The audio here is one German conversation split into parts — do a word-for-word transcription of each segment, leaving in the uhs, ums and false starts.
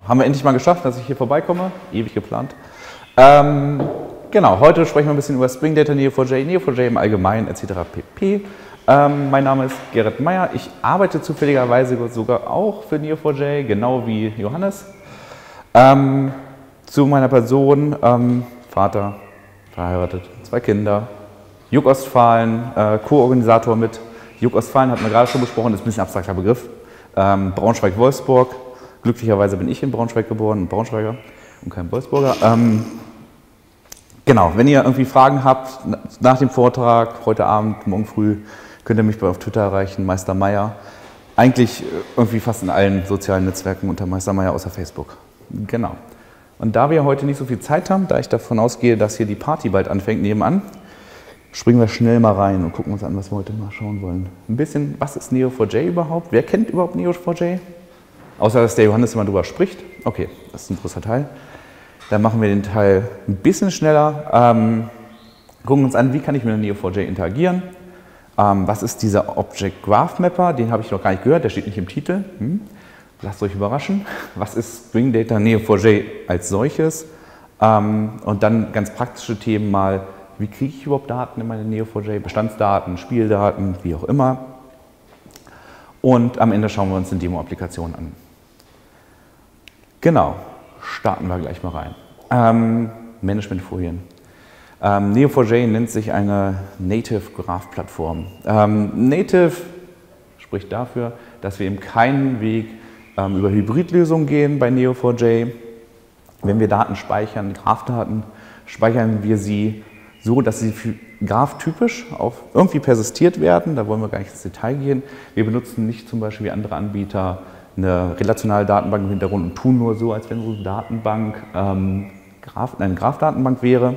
haben wir endlich mal geschafft, dass ich hier vorbeikomme. Ewig geplant. Ähm, genau, heute sprechen wir ein bisschen über Spring Data, N E O four j, N E O four j im Allgemeinen et cetera pp. Ähm, mein Name ist Gerrit Meyer. Ich arbeite zufälligerweise sogar auch für N E O four j, genau wie Johannes. Ähm, zu meiner Person, ähm, Vater, verheiratet, zwei Kinder, Juk Ostfalen, äh, Co-Organisator mit. Juk Ostfalen hatten wir gerade schon besprochen, ist ein bisschen abstrakter Begriff. Ähm, Braunschweig-Wolfsburg. Glücklicherweise bin ich in Braunschweig geboren, ein Braunschweiger und kein Wolfsburger. Ähm, genau, wenn ihr irgendwie Fragen habt nach dem Vortrag, heute Abend, morgen früh, könnt ihr mich auf Twitter erreichen, Meister Meyer. Eigentlich irgendwie fast in allen sozialen Netzwerken unter Meister Meyer außer Facebook. Genau. Und da wir heute nicht so viel Zeit haben, da ich davon ausgehe, dass hier die Party bald anfängt nebenan, springen wir schnell mal rein und gucken uns an, was wir heute mal schauen wollen. Ein bisschen, was ist N E O four j überhaupt? Wer kennt überhaupt N E O four j? Außer, dass der Johannes immer drüber spricht. Okay, das ist ein großer Teil. Dann machen wir den Teil ein bisschen schneller. Ähm, gucken uns an, wie kann ich mit N E O four j interagieren? Ähm, was ist dieser Object Graph Mapper? Den habe ich noch gar nicht gehört, der steht nicht im Titel. Hm. Lasst euch überraschen. Was ist String Data N E O four j als solches? Ähm, und dann ganz praktische Themen mal, wie kriege ich überhaupt Daten in meine N E O four j? Bestandsdaten, Spieldaten, wie auch immer. Und am Ende schauen wir uns eine Demo-Applikation an. Genau, starten wir gleich mal rein. Ähm, Managementfolien. Ähm, N E O four j nennt sich eine Native Graph Plattform. Ähm, Native spricht dafür, dass wir eben keinen Weg ähm, über Hybridlösungen gehen bei N E O four j. Wenn wir Daten speichern, Graphdaten, speichern wir sie so, dass sie graphtypisch auch irgendwie persistiert werden. Da wollen wir gar nicht ins Detail gehen. Wir benutzen nicht zum Beispiel wie andere Anbieter eine relationale Datenbank im Hintergrund und tun nur so, als wenn unsere Datenbank ähm, Graph, eine Graphdatenbank wäre.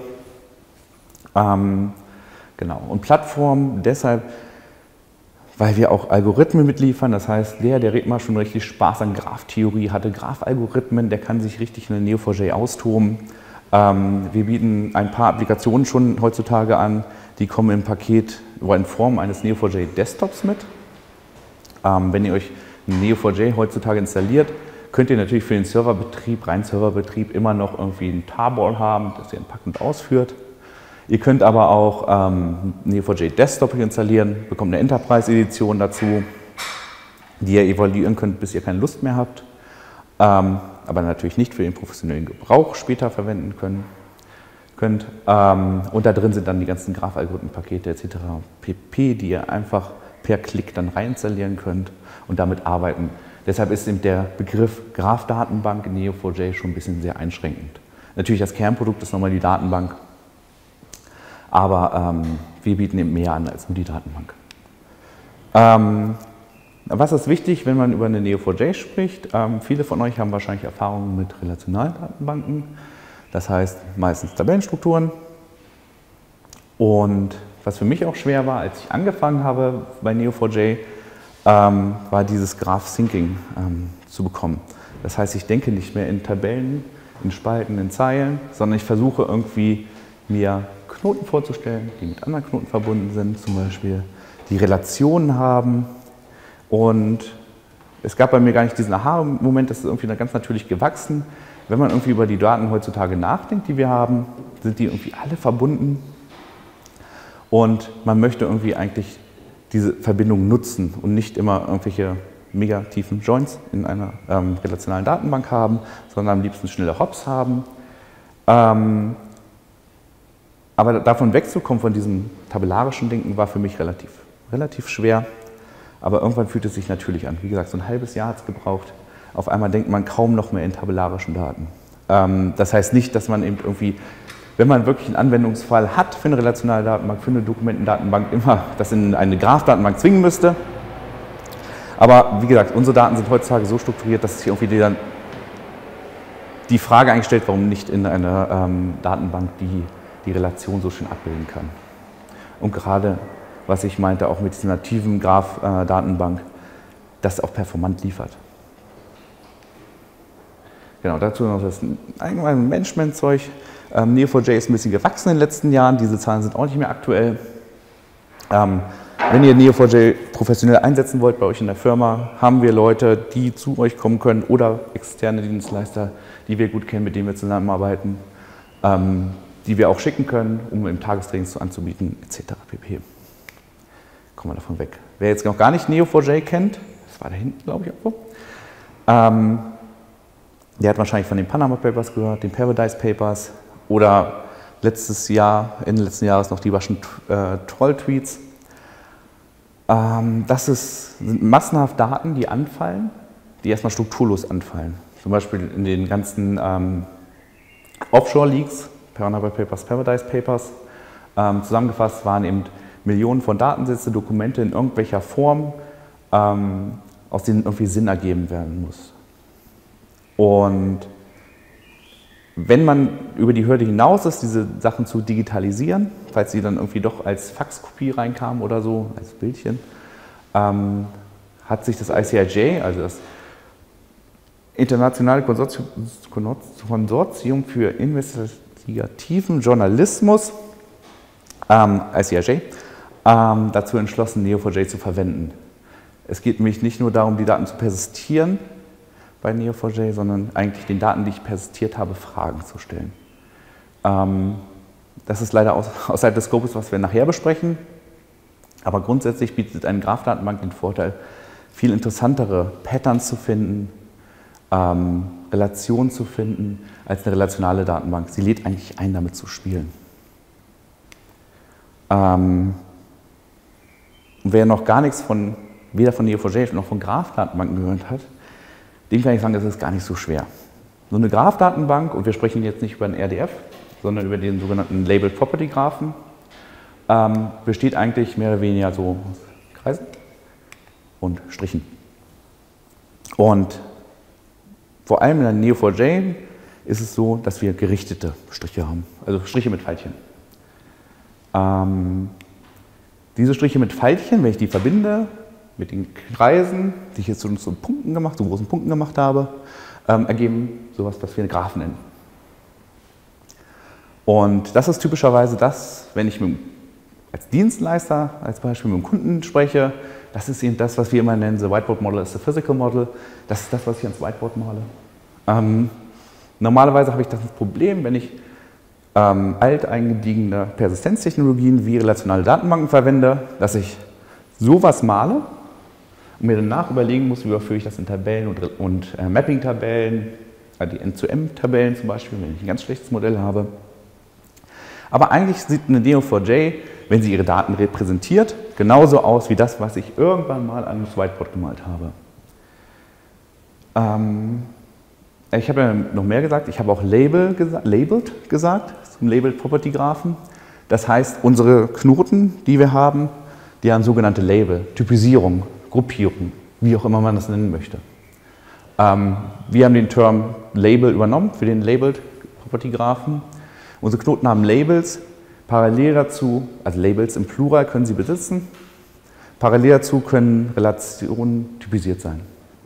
Ähm, genau. Und Plattform deshalb, weil wir auch Algorithmen mitliefern. Das heißt, der, der mal schon richtig Spaß an Graphtheorie hatte, Graphalgorithmen, der kann sich richtig in der N E O four j austoben. Ähm, wir bieten ein paar Applikationen schon heutzutage an, die kommen im Paket oder in Form eines N E O four j Desktops mit. Ähm, wenn ihr euch N E O four j heutzutage installiert, könnt ihr natürlich für den Serverbetrieb, rein Serverbetrieb, immer noch irgendwie ein Tarball haben, das ihr entpackt und ausführt. Ihr könnt aber auch ähm, N E O four j Desktop installieren, bekommt eine Enterprise-Edition dazu, die ihr evaluieren könnt, bis ihr keine Lust mehr habt. Ähm, aber natürlich nicht für den professionellen Gebrauch später verwenden können, könnt. Ähm, und da drin sind dann die ganzen Graphalgorithmen-Pakete et cetera pp, die ihr einfach per Klick dann reinstallieren könnt und damit arbeiten. Deshalb ist eben der Begriff Graphdatenbank in N E O four j schon ein bisschen sehr einschränkend. Natürlich das Kernprodukt ist nochmal die Datenbank, aber ähm, wir bieten eben mehr an als nur die Datenbank. Ähm, Was ist wichtig, wenn man über eine N E O four j spricht? Ähm, viele von euch haben wahrscheinlich Erfahrungen mit relationalen Datenbanken, das heißt meistens Tabellenstrukturen. Und was für mich auch schwer war, als ich angefangen habe bei N E O four j, ähm, war dieses Graph Syncing ähm, zu bekommen. Das heißt, ich denke nicht mehr in Tabellen, in Spalten, in Zeilen, sondern ich versuche irgendwie mir Knoten vorzustellen, die mit anderen Knoten verbunden sind, zum Beispiel die Relationen haben. Und es gab bei mir gar nicht diesen Aha-Moment, das ist irgendwie ganz natürlich gewachsen. Wenn man irgendwie über die Daten heutzutage nachdenkt, die wir haben, sind die irgendwie alle verbunden. Und man möchte irgendwie eigentlich diese Verbindung nutzen und nicht immer irgendwelche mega tiefen Joins in einer ähm, relationalen Datenbank haben, sondern am liebsten schnelle Hops haben. Ähm, aber davon wegzukommen, von diesem tabellarischen Denken, war für mich relativ, relativ schwer. Aber irgendwann fühlt es sich natürlich an. Wie gesagt, so ein halbes Jahr hat es gebraucht. Auf einmal denkt man kaum noch mehr in tabellarischen Daten. Ähm, das heißt nicht, dass man eben irgendwie, wenn man wirklich einen Anwendungsfall hat für eine relationale Datenbank, für eine Dokumentendatenbank, immer das in eine Graph-Datenbank zwingen müsste. Aber wie gesagt, unsere Daten sind heutzutage so strukturiert, dass sich irgendwie dann die Frage eigentlich stellt, warum nicht in einer ähm, Datenbank die die Relation so schön abbilden kann. Und gerade was ich meinte, auch mit dieser nativen Graph-Datenbank, das auch performant liefert. Genau, dazu noch das allgemeine Management-Zeug. Ähm, N E O four j ist ein bisschen gewachsen in den letzten Jahren, diese Zahlen sind auch nicht mehr aktuell. Ähm, Wenn ihr N E O vier j professionell einsetzen wollt bei euch in der Firma, haben wir Leute, die zu euch kommen können oder externe Dienstleister, die wir gut kennen, mit denen wir zusammenarbeiten, ähm, die wir auch schicken können, um im Tagestrainings anzubieten, et cetera pp. Kommen wir davon weg. Wer jetzt noch gar nicht N E O vier j kennt, das war da hinten, glaube ich, irgendwo, ähm, der hat wahrscheinlich von den Panama Papers gehört, den Paradise Papers oder letztes Jahr, Ende letzten Jahres noch die Russian äh, Troll-Tweets. Ähm, das ist, sind massenhaft Daten, die anfallen, die erstmal strukturlos anfallen. Zum Beispiel in den ganzen ähm, Offshore-Leaks, Panama Papers, Paradise Papers, ähm, zusammengefasst waren eben Millionen von Datensätze, Dokumente in irgendwelcher Form, ähm, aus denen irgendwie Sinn ergeben werden muss. Und wenn man über die Hürde hinaus ist, diese Sachen zu digitalisieren, falls sie dann irgendwie doch als Faxkopie reinkamen oder so, als Bildchen, ähm, hat sich das I C I J, also das Internationale Konsortium, Konsortium für investigativen Journalismus, ähm, I C I J, ähm, dazu entschlossen, N E O vier j zu verwenden. Es geht nämlich nicht nur darum, die Daten zu persistieren, bei N E O vier j, sondern eigentlich den Daten, die ich persistiert habe, Fragen zu stellen. Ähm, das ist leider aus, außerhalb des Scopes, was wir nachher besprechen, aber grundsätzlich bietet eine Graph-Datenbank den Vorteil, viel interessantere Patterns zu finden, ähm, Relationen zu finden, als eine relationale Datenbank. Sie lädt eigentlich ein, damit zu spielen. Ähm, wer noch gar nichts von, weder von N E O vier j noch von Graph-Datenbanken gehört hat, dem kann ich sagen, das ist gar nicht so schwer. So eine Graph-Datenbank, und wir sprechen jetzt nicht über einen R D F, sondern über den sogenannten Labeled Property Graphen, ähm, besteht eigentlich mehr oder weniger so aus Kreisen und Strichen. Und vor allem in der N E O vier j ist es so, dass wir gerichtete Striche haben, also Striche mit Pfeilchen. Ähm, diese Striche mit Pfeilchen, wenn ich die verbinde mit den Kreisen, die ich jetzt zu so Punkten gemacht, so großen Punkten gemacht habe, ähm, ergeben sowas, was wir Graphen nennen. Und das ist typischerweise das, wenn ich mit, als Dienstleister, als Beispiel mit dem Kunden spreche, das ist eben das, was wir immer nennen, the Whiteboard Model is the physical model. Das ist das, was ich ans Whiteboard male. Ähm, normalerweise habe ich das Problem, wenn ich ähm, alteingediegene Persistenztechnologien wie relationale Datenbanken verwende, dass ich sowas male und mir danach überlegen muss, wie überführe ich das in Tabellen und, und äh, Mapping-Tabellen, äh, die N zu M-Tabellen zum Beispiel, wenn ich ein ganz schlechtes Modell habe. Aber eigentlich sieht eine N E O vier j, wenn sie ihre Daten repräsentiert, genauso aus wie das, was ich irgendwann mal an das Whiteboard gemalt habe. Ähm, ich habe ja noch mehr gesagt, ich habe auch Label gesa labeled gesagt, zum Labeled Property Graphen. Das heißt, unsere Knoten, die wir haben, die haben sogenannte Label, Typisierung, Gruppierung, wie auch immer man das nennen möchte. Ähm, wir haben den Term Label übernommen für den Labeled Property Graphen. Unsere Knoten haben Labels, parallel dazu, also Labels im Plural können sie besitzen, parallel dazu können Relationen typisiert sein.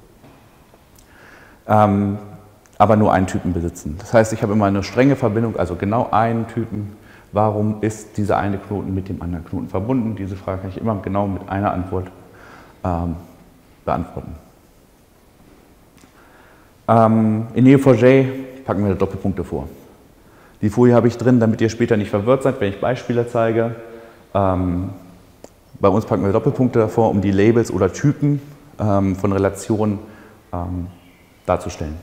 Ähm, aber nur einen Typen besitzen. Das heißt, ich habe immer eine strenge Verbindung, also genau einen Typen. Warum ist dieser eine Knoten mit dem anderen Knoten verbunden? Diese Frage kann ich immer genau mit einer Antwort ähm, beantworten. Ähm, in N E O vier j packen wir Doppelpunkte vor. Die Folie habe ich drin, damit ihr später nicht verwirrt seid, wenn ich Beispiele zeige. Ähm, bei uns packen wir Doppelpunkte davor, um die Labels oder Typen ähm, von Relationen ähm, darzustellen.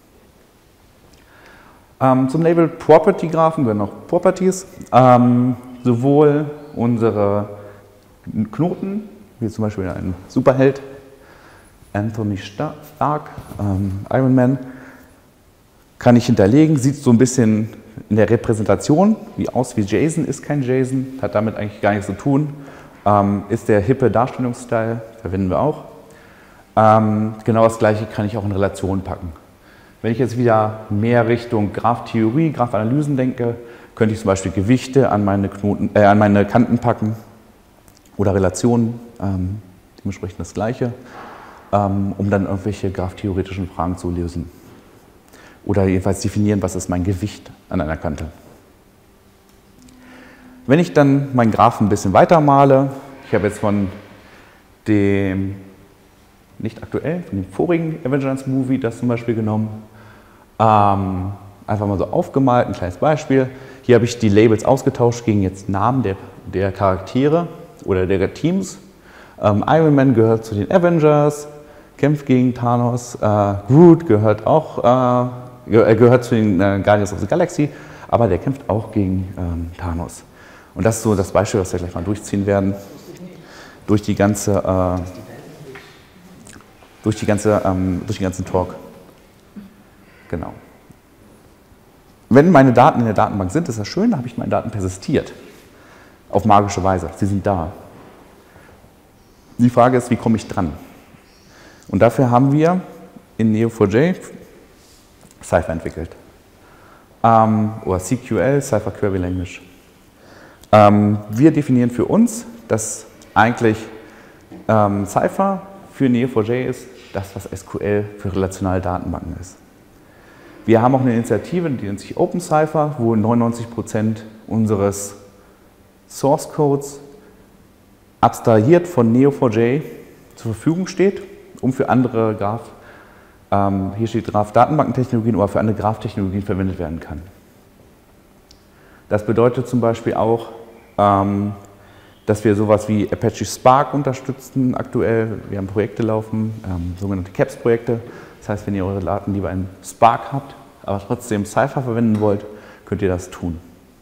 Ähm, zum Label Property Graphen gehören noch Properties. Ähm, sowohl unsere Knoten, wie zum Beispiel ein Superheld, Anthony Stark, ähm, Iron Man, kann ich hinterlegen, sieht so ein bisschen in der Repräsentation wie aus wie JSON, ist kein JSON, hat damit eigentlich gar nichts zu tun. Ähm, ist der hippe Darstellungsstil, verwenden wir auch. Ähm, genau das gleiche kann ich auch in Relationen packen. Wenn ich jetzt wieder mehr Richtung Graphtheorie, Graphanalysen denke, könnte ich zum Beispiel Gewichte an meine, Knoten, äh, an meine Kanten packen oder Relationen, ähm, dementsprechend das Gleiche, ähm, um dann irgendwelche graphtheoretischen Fragen zu lösen. Oder jedenfalls definieren, was ist mein Gewicht an einer Kante. Wenn ich dann meinen Graphen ein bisschen weiter male, Ich habe jetzt von dem, nicht aktuell, von dem vorigen Avengers Movie das zum Beispiel genommen. Ähm, einfach mal so aufgemalt, ein kleines Beispiel. Hier habe ich die Labels ausgetauscht gegen jetzt Namen der, der Charaktere oder der Teams. Ähm, Iron Man gehört zu den Avengers, kämpft gegen Thanos. Äh, Groot gehört auch, äh, er gehört zu den äh, Guardians of the Galaxy, aber der kämpft auch gegen ähm, Thanos. Und das ist so das Beispiel, was wir gleich mal durchziehen werden. Durch die ganze, äh, durch die ganze, ähm, durch den ganzen Talk. Genau. Wenn meine Daten in der Datenbank sind, ist das schön, da habe ich meine Daten persistiert. Auf magische Weise. Sie sind da. Die Frage ist, wie komme ich dran? Und dafür haben wir in Neo four j Cypher entwickelt. Ähm, oder C Q L, Cypher Query Language. Ähm, wir definieren für uns, dass eigentlich ähm, Cypher für Neo four j ist, das, was S Q L für relationale Datenbanken ist. Wir haben auch eine Initiative, die nennt sich OpenCypher, wo neunundneunzig Prozent unseres Source Codes abstrahiert von Neo four j zur Verfügung steht, um für andere Graph, ähm, hier steht Graph-Datenbankentechnologien, oder für andere Graph-Technologien verwendet werden kann. Das bedeutet zum Beispiel auch, ähm, dass wir sowas wie Apache Spark unterstützen aktuell. Wir haben Projekte laufen, ähm, sogenannte C A P S-Projekte. Das heißt, wenn ihr eure Daten lieber in Spark habt, aber trotzdem Cypher verwenden wollt, könnt ihr das tun.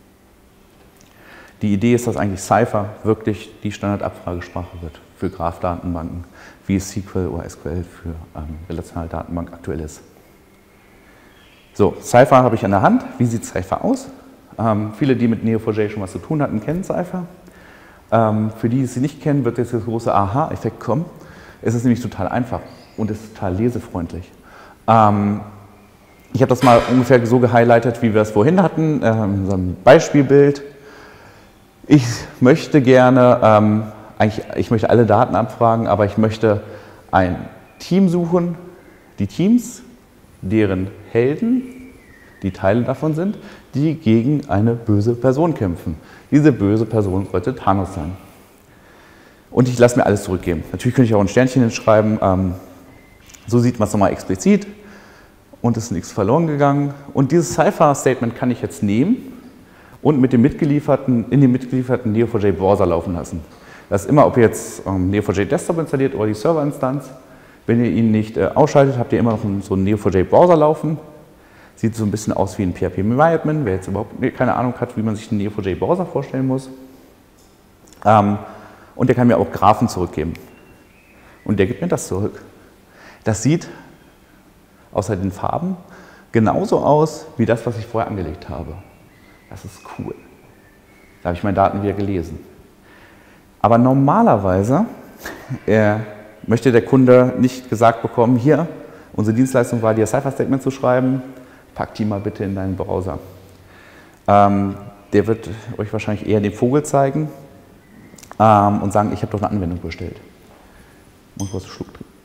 Die Idee ist, dass eigentlich Cypher wirklich die Standardabfragesprache wird für Graph-Datenbanken, wie es S Q L oder S Q L für ähm, relationale Datenbank aktuell ist. So, Cypher habe ich an der Hand. Wie sieht Cypher aus? Ähm, viele, die mit Neo four j schon was zu tun hatten, kennen Cypher. Ähm, für die, die es nicht kennen, wird jetzt der große Aha-Effekt kommen. Es ist nämlich total einfach und ist total lesefreundlich. Ähm, ich habe das mal ungefähr so gehighlightet, wie wir es vorhin hatten, ähm, in so einem Beispielbild. Ich möchte gerne, ähm, eigentlich, ich möchte alle Daten abfragen, aber ich möchte ein Team suchen, die Teams, deren Helden, die Teile davon sind, die gegen eine böse Person kämpfen. Diese böse Person sollte Thanos sein. Und ich lasse mir alles zurückgeben. Natürlich könnte ich auch ein Sternchen hinschreiben. Ähm, so sieht man es nochmal explizit. Und es ist nichts verloren gegangen. Und dieses Cypher-Statement kann ich jetzt nehmen und mit dem mitgelieferten, in dem mitgelieferten Neo four j Browser laufen lassen. Das ist immer, ob ihr jetzt ähm, Neo four j Desktop installiert oder die Serverinstanz. Wenn ihr ihn nicht äh, ausschaltet, habt ihr immer noch einen, so einen Neo four j Browser laufen. Sieht so ein bisschen aus wie ein P H P-Environment, wer jetzt überhaupt keine Ahnung hat, wie man sich einen Neo four j Browser vorstellen muss. Ähm, und der kann mir auch Graphen zurückgeben. Und der gibt mir das zurück. Das sieht außer den Farben genauso aus wie das, was ich vorher angelegt habe. Das ist cool. Da habe ich meine Daten wieder gelesen. Aber normalerweise äh, möchte der Kunde nicht gesagt bekommen, hier, unsere Dienstleistung war, dir Cypher-Statement zu schreiben, pack die mal bitte in deinen Browser. Ähm, der wird euch wahrscheinlich eher den Vogel zeigen ähm, und sagen, ich habe doch eine Anwendung bestellt. Muss ich was einen Schluck trinken?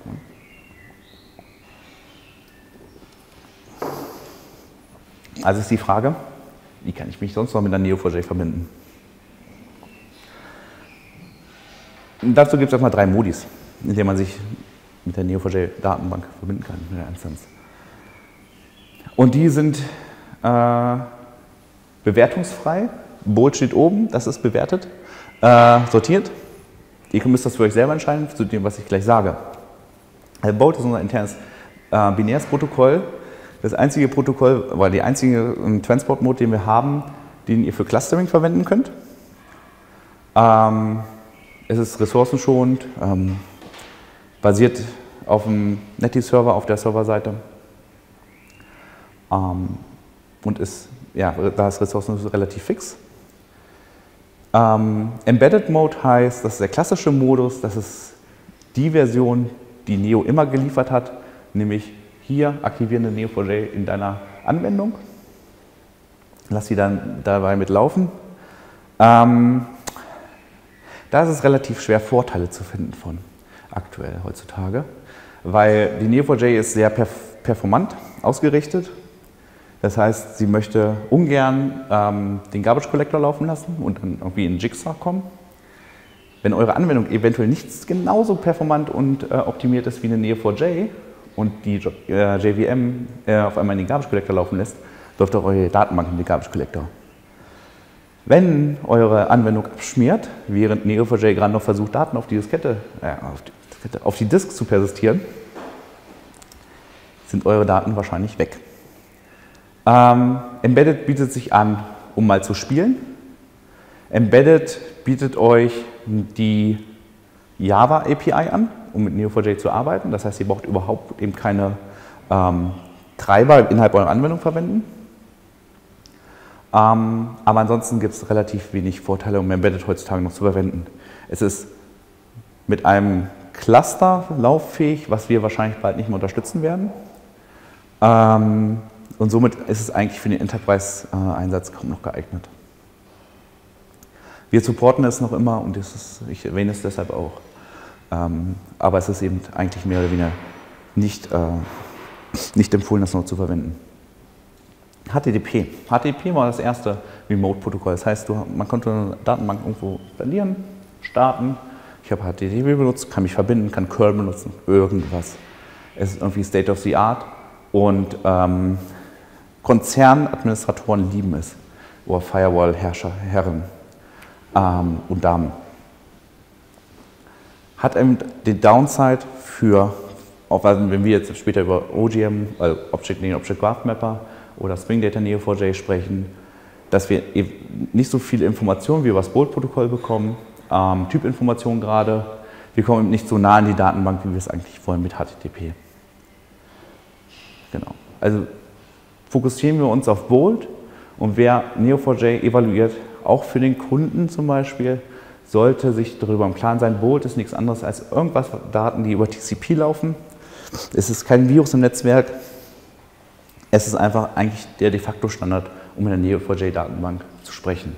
Also ist die Frage, wie kann ich mich sonst noch mit der Neo four j verbinden? Und dazu gibt es erstmal drei Modis, in denen man sich mit der Neo four j Datenbank verbinden kann, mit der Instanz. Und die sind äh, bewertungsfrei. Bold steht oben, das ist bewertet, äh, sortiert. Ihr müsst das für euch selber entscheiden, zu dem, was ich gleich sage. Also Bold ist unser internes äh, binäres Protokoll. Das einzige Protokoll, oder die einzige ähm, Transport-Mode, den wir haben, den ihr für Clustering verwenden könnt. Ähm, es ist ressourcenschonend, ähm, basiert auf einem Netty-Server auf der Serverseite. Ähm, und ist, ja, da ist Ressourcen relativ fix. Ähm, Embedded Mode heißt, das ist der klassische Modus, das ist die Version, die Neo immer geliefert hat, nämlich hier aktivieren eine Neo four j in deiner Anwendung. Lass sie dann dabei mitlaufen. Ähm, da ist es relativ schwer, Vorteile zu finden von aktuell heutzutage, weil die Neo four j ist sehr perf performant ausgerichtet. Das heißt, sie möchte ungern ähm, den Garbage Collector laufen lassen und dann irgendwie in Jigsaw kommen. Wenn eure Anwendung eventuell nicht genauso performant und äh, optimiert ist wie eine Neo four j und die äh, J V M äh, auf einmal in den Garbage Collector laufen lässt, läuft auch eure Datenbank in den Garbage Collector. Wenn eure Anwendung abschmiert, während Neo four j gerade noch versucht, Daten auf die Diskette, äh, auf die Diskette, auf die Disk zu persistieren, sind eure Daten wahrscheinlich weg. Ähm, Embedded bietet sich an, um mal zu spielen. Embedded bietet euch die Java A P I an, um mit Neo four j zu arbeiten. Das heißt, ihr braucht überhaupt eben keine ähm, Treiber innerhalb eurer Anwendung verwenden. Ähm, aber ansonsten gibt es relativ wenig Vorteile, um Embedded heutzutage noch zu verwenden. Es ist mit einem Cluster lauffähig, was wir wahrscheinlich bald nicht mehr unterstützen werden. Ähm, und somit ist es eigentlich für den Enterprise-Einsatz kaum noch geeignet. Wir supporten es noch immer und das ist, ich erwähne es deshalb auch. Ähm, aber es ist eben eigentlich mehr oder weniger nicht, äh, nicht empfohlen, das noch zu verwenden. H T T P. H T T P war das erste Remote-Protokoll. Das heißt, du, man konnte eine Datenbank irgendwo installieren, starten. Ich habe H T T P benutzt, kann mich verbinden, kann curl benutzen, irgendwas. Es ist irgendwie State of the Art und ähm, Konzernadministratoren lieben es. Oder Firewall-Herrscher, Herren ähm, und Damen. Hat eben den Downside für, auch wenn wir jetzt später über O G M, also Object Linear Object Graph Mapper oder Spring Data Neo four j sprechen, dass wir eben nicht so viele Informationen wie über das Bolt-Protokoll bekommen, ähm, Typinformationen gerade. Wir kommen eben nicht so nah an die Datenbank, wie wir es eigentlich wollen mit H T T P. Genau. Also fokussieren wir uns auf Bolt und wer Neo four j evaluiert, auch für den Kunden zum Beispiel, sollte sich darüber im Klaren sein, Bolt ist nichts anderes als irgendwas Daten, die über T C P laufen. Es ist kein Virus im Netzwerk. Es ist einfach eigentlich der de facto Standard, um in der Neo four j Datenbank zu sprechen.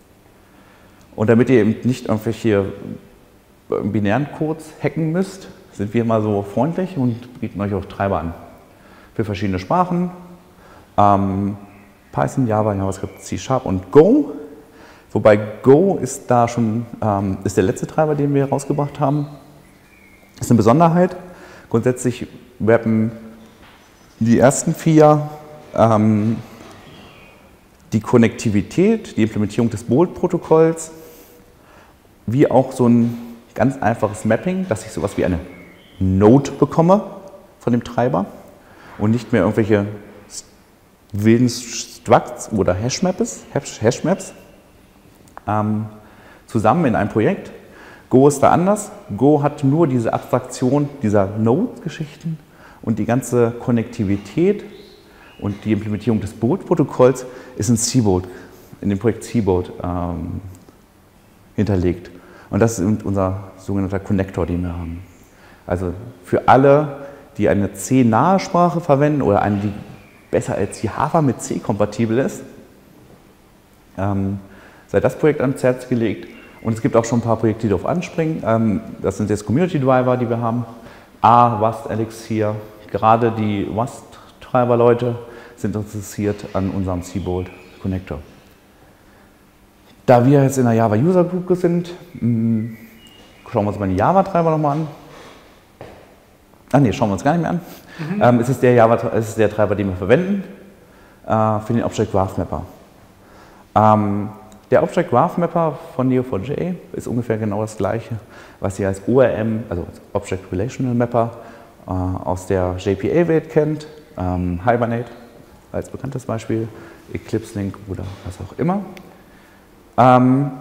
Und damit ihr eben nicht irgendwelche binären Codes hacken müsst, sind wir mal so freundlich und bieten euch auch Treiber an. Für verschiedene Sprachen, ähm, Python, Java, JavaScript, C Sharp und Go. Wobei Go ist da schon ähm, ist der letzte Treiber, den wir rausgebracht haben. Das ist eine Besonderheit. Grundsätzlich rappen die ersten vier ähm, die Konnektivität, die Implementierung des Bolt-Protokolls, wie auch so ein ganz einfaches Mapping, dass ich sowas wie eine Node bekomme von dem Treiber und nicht mehr irgendwelche wilden Structs oder Hashmaps, Hashmaps ähm, zusammen in einem Projekt. Go ist da anders. Go hat nur diese Abstraktion dieser Node-Geschichten und die ganze Konnektivität und die Implementierung des Bolt-Protokolls ist in C-Bolt, in dem Projekt C-Bolt ähm, hinterlegt. Und das ist unser sogenannter Connector, den wir haben. Also für alle, die eine C-nahe Sprache verwenden oder eine, die besser als Java mit C kompatibel ist, ähm, sei das Projekt ans Herz gelegt. Und es gibt auch schon ein paar Projekte, die darauf anspringen. Ähm, das sind jetzt Community Driver, die wir haben. A, Rust, Elixir. Gerade die Rust-Treiber-Leute sind interessiert an unserem C-Bolt Connector. Da wir jetzt in der Java User Group sind, mh, schauen wir uns mal die Java-Treiber nochmal an. Ach nee, schauen wir uns gar nicht mehr an. Mhm. Ähm, es, ist der Java, es ist der Treiber, den wir verwenden äh, für den Object Graph Mapper. Ähm, der Object Graph Mapper von Neo four j ist ungefähr genau das gleiche, was ihr als O R M, also als Object Relational Mapper, äh, aus der J P A-Welt kennt. Ähm, Hibernate als bekanntes Beispiel, Eclipse Link oder was auch immer. Ähm,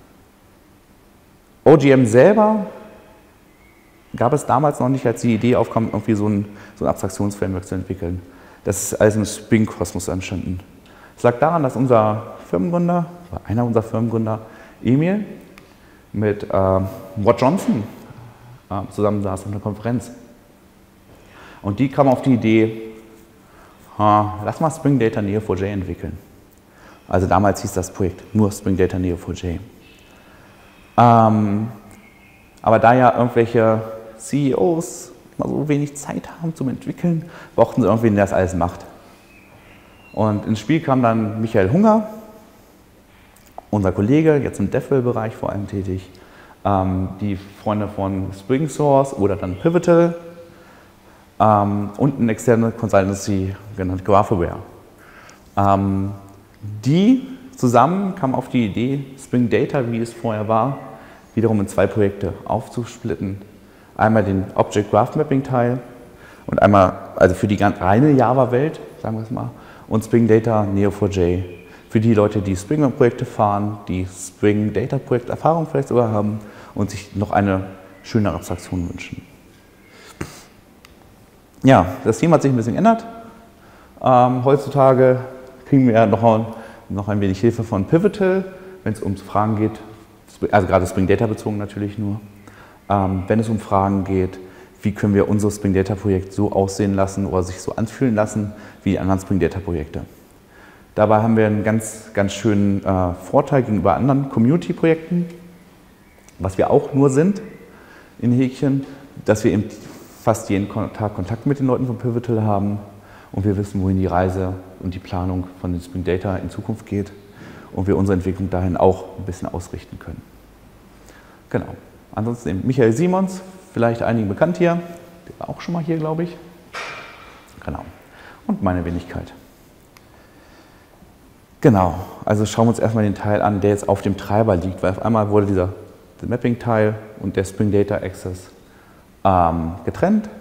O G M selber gab es damals noch nicht, als die Idee aufkam, irgendwie so ein, so ein Abstraktionsframework zu entwickeln. Das ist alles im Spring-Kosmos entstanden. Es lag daran, dass unser Firmengründer, oder einer unserer Firmengründer, Emil, mit äh, Watt Johnson äh, zusammen saß in einer Konferenz. Und die kam auf die Idee, äh, lass mal Spring Data Neo four j entwickeln. Also damals hieß das Projekt nur Spring Data Neo four j. Ähm, aber da ja irgendwelche C E Os mal so wenig Zeit haben zum Entwickeln, brauchten sie irgendwen, der das alles macht. Und ins Spiel kam dann Michael Hunger, unser Kollege, jetzt im DevRel-Bereich vor allem tätig, ähm, die Freunde von Spring Source oder dann Pivotal ähm, und eine externe Consultancy genannt Graphaware. Ähm, die zusammen kamen auf die Idee, Spring Data, wie es vorher war, wiederum in zwei Projekte aufzusplitten. Einmal den Object Graph Mapping Teil und einmal, also für die ganz reine Java-Welt, sagen wir es mal, und Spring Data N E O four j für die Leute, die Spring-Projekte fahren, die Spring Data-Projekt-Erfahrung vielleicht sogar haben und sich noch eine schöne Abstraktion wünschen. Ja, das Thema hat sich ein bisschen geändert. Ähm, heutzutage kriegen wir noch ein, noch ein wenig Hilfe von Pivotal, wenn es um Fragen geht, also gerade Spring Data bezogen natürlich nur, ähm, wenn es um Fragen geht, wie können wir unser Spring Data Projekt so aussehen lassen oder sich so anfühlen lassen wie die anderen Spring Data Projekte. Dabei haben wir einen ganz, ganz schönen äh, Vorteil gegenüber anderen Community-Projekten, was wir auch nur sind in Häkchen, dass wir eben fast jeden Tag Kontakt mit den Leuten von Pivotal haben und wir wissen, wohin die Reise und die Planung von den Spring Data in Zukunft geht und wir unsere Entwicklung dahin auch ein bisschen ausrichten können. Genau. Ansonsten eben Michael Simons, vielleicht einigen bekannt hier, der war auch schon mal hier, glaube ich. Genau. Und meine Wenigkeit. Genau, also schauen wir uns erstmal den Teil an, der jetzt auf dem Treiber liegt, weil auf einmal wurde dieser Mapping-Teil und der Spring Data Access ähm, getrennt.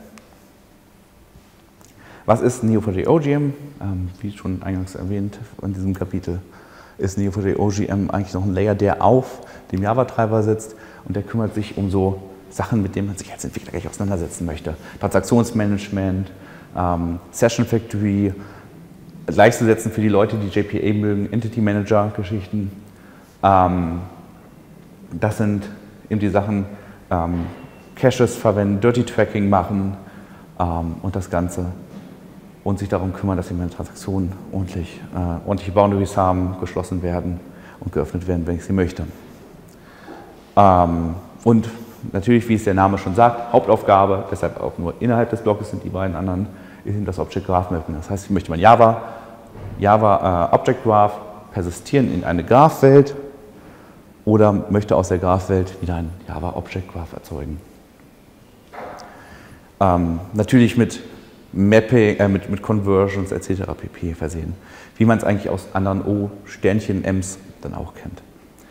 Was ist N E O four j O G M? Ähm, wie schon eingangs erwähnt in diesem Kapitel, ist N E O four j O G M eigentlich noch ein Layer, der auf dem Java-Treiber sitzt und der kümmert sich um so Sachen, mit denen man sich als Entwickler gleich auseinandersetzen möchte. Transaktionsmanagement, ähm, Session Factory, gleichzusetzen für die Leute, die J P A mögen, Entity Manager Geschichten. Ähm, das sind eben die Sachen, ähm, Caches verwenden, Dirty Tracking machen ähm, und das Ganze. Und sich darum kümmern, dass die Transaktionen ordentlich, äh, ordentliche Boundaries haben, geschlossen werden und geöffnet werden, wenn ich sie möchte. Ähm, und natürlich, wie es der Name schon sagt, Hauptaufgabe, deshalb auch nur innerhalb des Blocks sind die beiden anderen, ist eben das Object Graph Mapping. Das heißt, ich möchte mein Java, Java äh, Object Graph persistieren in eine Graph-Welt oder möchte aus der Graph-Welt wieder ein Java Object Graph erzeugen. Ähm, natürlich mit Mapping, äh, mit, mit Conversions et cetera pp. Versehen, wie man es eigentlich aus anderen O-Sternchen-Ems dann auch kennt.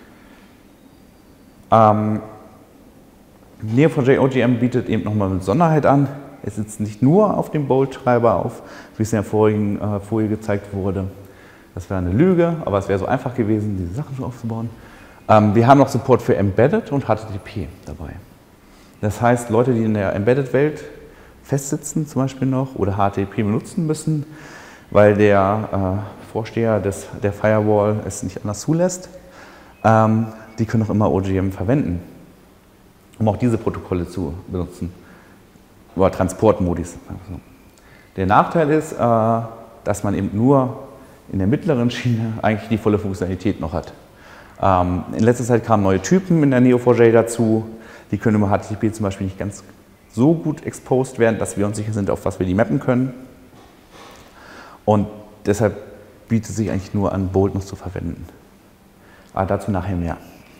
Ähm, N E O four j O G M bietet eben nochmal eine Besonderheit an. Es sitzt nicht nur auf dem Bolt-Treiber auf, wie es in der vorigen äh, Folie gezeigt wurde. Das wäre eine Lüge, aber es wäre so einfach gewesen, diese Sachen so aufzubauen. Ähm, wir haben noch Support für Embedded und H T T P dabei. Das heißt, Leute, die in der Embedded-Welt festsitzen zum Beispiel noch oder H T T P benutzen müssen, weil der äh, Vorsteher des, der Firewall es nicht anders zulässt, ähm, die können auch immer O G M verwenden, um auch diese Protokolle zu benutzen. Oder Transportmodis. Der Nachteil ist, äh, dass man eben nur in der mittleren Schiene eigentlich die volle Funktionalität noch hat. Ähm, in letzter Zeit kamen neue Typen in der N E O four j dazu, die können über H T T P zum Beispiel nicht ganz so gut exposed werden, dass wir uns sicher sind, auf was wir die mappen können. Und deshalb bietet sich eigentlich nur an, Bolt noch zu verwenden. Aber dazu nachher mehr.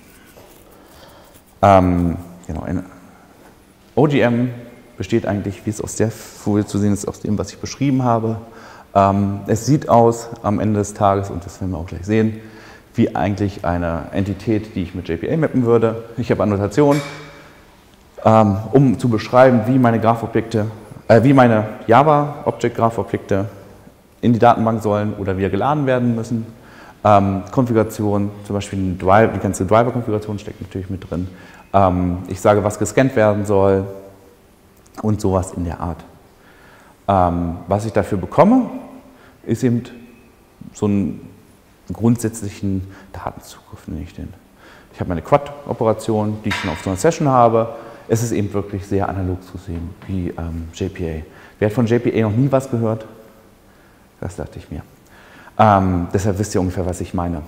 Ähm, genau, eine O G M besteht eigentlich, wie es aus der Folie zu sehen ist, aus dem, was ich beschrieben habe. Ähm, es sieht aus am Ende des Tages, und das werden wir auch gleich sehen, wie eigentlich eine Entität, die ich mit J P A mappen würde. Ich habe Annotationen, ähm, um zu beschreiben, wie meine Graphobjekte, äh, wie meine Java Object Graph Objekte in die Datenbank sollen oder wieder geladen werden müssen. Ähm, Konfiguration, zum Beispiel Drive, die ganze Driver-Konfiguration steckt natürlich mit drin. Ähm, ich sage, was gescannt werden soll und sowas in der Art. Ähm, was ich dafür bekomme, ist eben so einen grundsätzlichen Datenzugriff, nenne ich den. Ich habe meine Quad-Operation, die ich schon auf so einer Session habe. Es ist eben wirklich sehr analog zu sehen wie ähm, J P A. Wer hat von J P A noch nie was gehört? Das dachte ich mir. Ähm, deshalb wisst ihr ungefähr, was ich meine.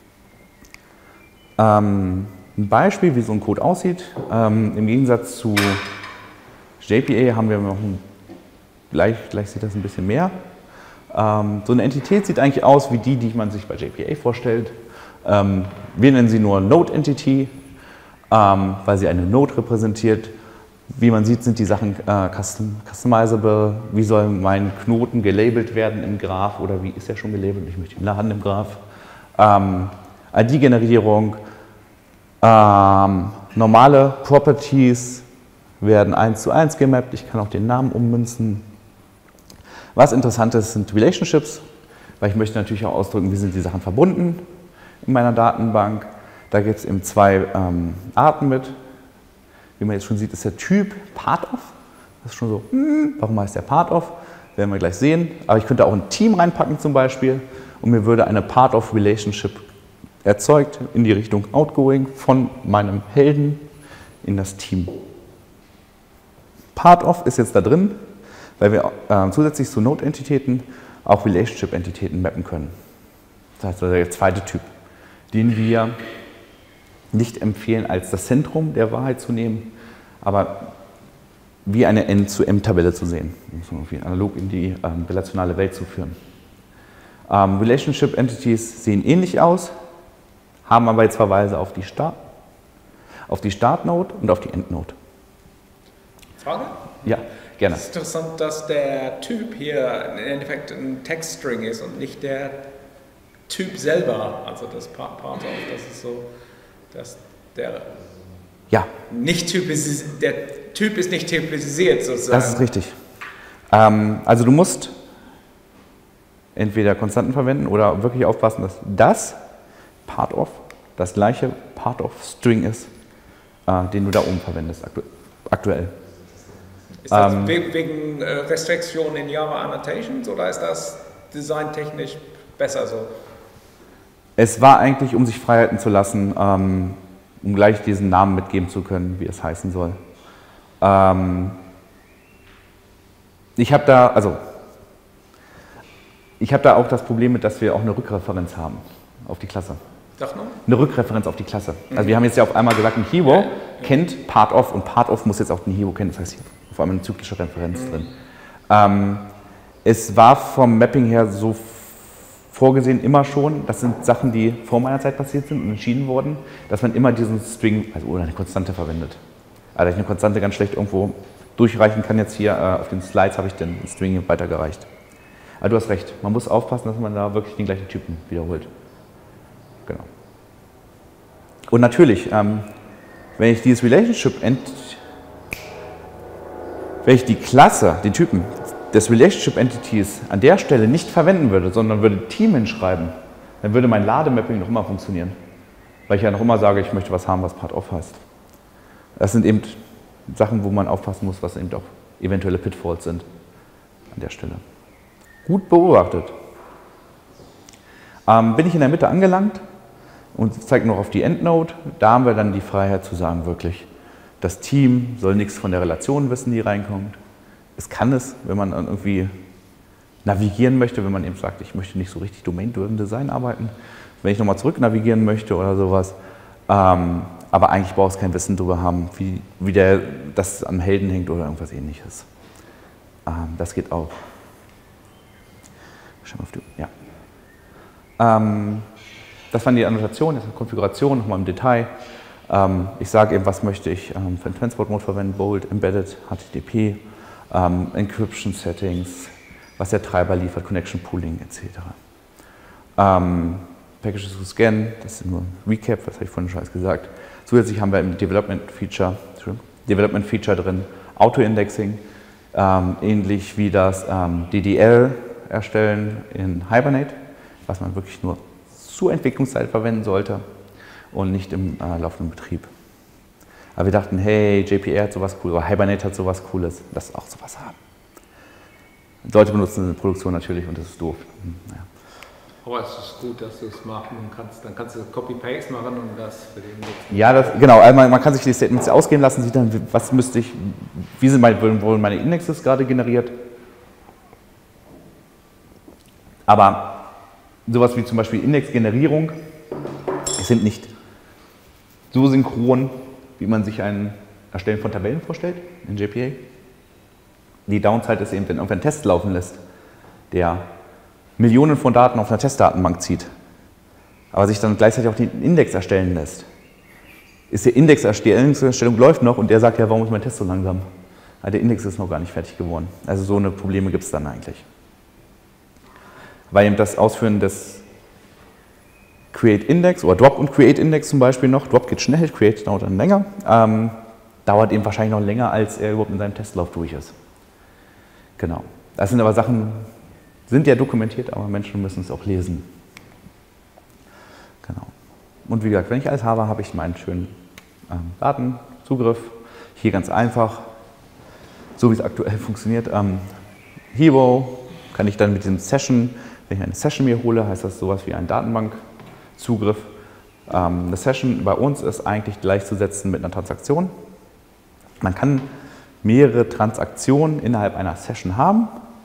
Ähm, ein Beispiel, wie so ein Code aussieht. Ähm, Im Gegensatz zu J P A haben wir noch ein, gleich, gleich sieht das ein bisschen mehr. Ähm, so eine Entität sieht eigentlich aus wie die, die man sich bei J P A vorstellt. Ähm, wir nennen sie nur Node Entity. ähm, weil sie eine Node repräsentiert. Wie man sieht, sind die Sachen äh, custom, customizable. Wie soll mein Knoten gelabelt werden im Graph oder wie ist er schon gelabelt? Ich möchte ihn laden im Graph. Ähm, I D-Generierung. Ähm, normale Properties werden eins zu eins gemappt. Ich kann auch den Namen ummünzen. Was interessant ist, sind Relationships, weil ich möchte natürlich auch ausdrücken, wie sind die Sachen verbunden in meiner Datenbank. Da gibt es eben zwei ähm, Arten mit. Wie man jetzt schon sieht, ist der Typ Part-of. Das ist schon so, hm, warum heißt der Part-of? Werden wir gleich sehen. Aber ich könnte auch ein Team reinpacken zum Beispiel und mir würde eine Part-of-Relationship erzeugt in die Richtung Outgoing von meinem Helden in das Team. Part-of ist jetzt da drin, weil wir äh, zusätzlich zu Node-Entitäten auch Relationship-Entitäten mappen können. Das heißt, der zweite Typ, den wir nicht empfehlen, als das Zentrum der Wahrheit zu nehmen, aber wie eine N-zu-M-Tabelle zu sehen, um es irgendwie analog in die ähm, relationale Welt zu führen. Ähm, Relationship-Entities sehen ähnlich aus, haben aber jetzt Verweise auf die Start, auf die Start-Node und auf die End-Node. Frage? Ja, gerne. Es ist interessant, dass der Typ hier im Endeffekt ein Textstring ist und nicht der Typ selber, also das Part-of, das ist so, dass der ja. nicht typisiert, der Typ ist nicht typisiert sozusagen. Das ist richtig. Ähm, also du musst entweder Konstanten verwenden oder wirklich aufpassen, dass das Part-of das gleiche Part-of-String ist, äh, den du da oben verwendest aktu aktuell. Ist das ähm, wegen äh, Restriktionen in Java Annotations oder ist das designtechnisch besser so? Es war eigentlich, um sich Freiheiten zu lassen, ähm, um gleich diesen Namen mitgeben zu können, wie es heißen soll. Ähm, ich habe da, also, ich habe da auch das Problem mit, dass wir auch eine Rückreferenz haben auf die Klasse. Sag noch? Eine Rückreferenz auf die Klasse. Mhm. Also wir haben jetzt ja auf einmal gesagt, ein Hero ja, ja. kennt Part-of und Part-of muss jetzt auch den Hero kennen. Das heißt, hier auf einmal eine zyklische Referenz mhm. drin. Ähm, es war vom Mapping her so vorgesehen immer schon, das sind Sachen, die vor meiner Zeit passiert sind und entschieden wurden, dass man immer diesen String, also oder eine Konstante verwendet. Also ich eine Konstante ganz schlecht irgendwo durchreichen kann jetzt hier, äh, auf den Slides habe ich den String weitergereicht. Aber du hast recht, man muss aufpassen, dass man da wirklich den gleichen Typen wiederholt. Genau. Und natürlich, ähm, wenn ich dieses Relationship, ent wenn ich die Klasse, den Typen des Relationship Entities an der Stelle nicht verwenden würde, sondern würde Team hinschreiben, dann würde mein Lademapping noch immer funktionieren. Weil ich ja noch immer sage, ich möchte was haben, was Part-of heißt. Das sind eben Sachen, wo man aufpassen muss, was eben auch eventuelle Pitfalls sind an der Stelle. Gut beobachtet. Ähm, bin ich in der Mitte angelangt und zeige noch auf die Endnode. Da haben wir dann die Freiheit zu sagen, wirklich, das Team soll nichts von der Relation wissen, die reinkommt. Es kann es, wenn man dann irgendwie navigieren möchte, wenn man eben sagt, ich möchte nicht so richtig Domain-Driven Design arbeiten, wenn ich nochmal zurück navigieren möchte oder sowas. Ähm, aber eigentlich braucht es kein Wissen darüber haben, wie, wie der, das am Helden hängt oder irgendwas ähnliches. Ähm, das geht auch. Schau mal auf die, ja. Ähm, das waren die Annotationen, das ist eine Konfiguration, nochmal im Detail. Ähm, ich sage eben, was möchte ich ähm, für den Transport-Mode verwenden, Bold, Embedded, H T T P, ähm, Encryption-Settings, was der Treiber liefert, Connection Pooling et cetera. Ähm, Packages to Scan, das ist nur ein Recap, das habe ich vorhin schon alles gesagt. Zusätzlich haben wir im Development-Feature Development Feature drin, Auto-Indexing, ähm, ähnlich wie das ähm, D D L erstellen in Hibernate, was man wirklich nur zur Entwicklungszeit verwenden sollte und nicht im äh, laufenden Betrieb. Aber wir dachten, hey, J P A hat sowas Cooles, oder Hibernate hat sowas Cooles, lass auch sowas haben. Leute benutzen es in der Produktion natürlich und das ist doof. Hm, naja. Aber es ist gut, dass du es machen kannst. Dann kannst du Copy-Paste machen und das für den nächsten. Ja, das, genau. Also man, man kann sich die Statements ausgehen lassen, sieht dann, was müsste ich, wie sind meine, wurden meine Indexes gerade generiert. Aber sowas wie zum Beispiel Indexgenerierung sind nicht so synchron, wie man sich ein Erstellen von Tabellen vorstellt in J P A. Die Downside ist eben, wenn irgendwann ein Test laufen lässt, der Millionen von Daten auf einer Testdatenbank zieht, aber sich dann gleichzeitig auch den Index erstellen lässt, ist der Indexerstellung läuft noch und der sagt, ja, warum ist mein Test so langsam? Ja, der Index ist noch gar nicht fertig geworden. Also so eine Probleme gibt es dann eigentlich. Weil eben das Ausführen des Create Index oder Drop und Create Index zum Beispiel noch, Drop geht schnell, Create dauert dann länger, ähm, dauert eben wahrscheinlich noch länger, als er überhaupt in seinem Testlauf durch ist. Genau. Das sind aber Sachen, sind ja dokumentiert, aber Menschen müssen es auch lesen. Genau. Und wie gesagt, wenn ich alles habe, habe ich meinen schönen ähm, Datenzugriff. Hier ganz einfach, so wie es aktuell funktioniert. Ähm, Hero kann ich dann mit diesem Session, wenn ich eine Session mir hole, heißt das sowas wie ein Datenbankzugriff. Ähm, eine Session bei uns ist eigentlich gleichzusetzen mit einer Transaktion. Man kann mehrere Transaktionen innerhalb einer Session haben,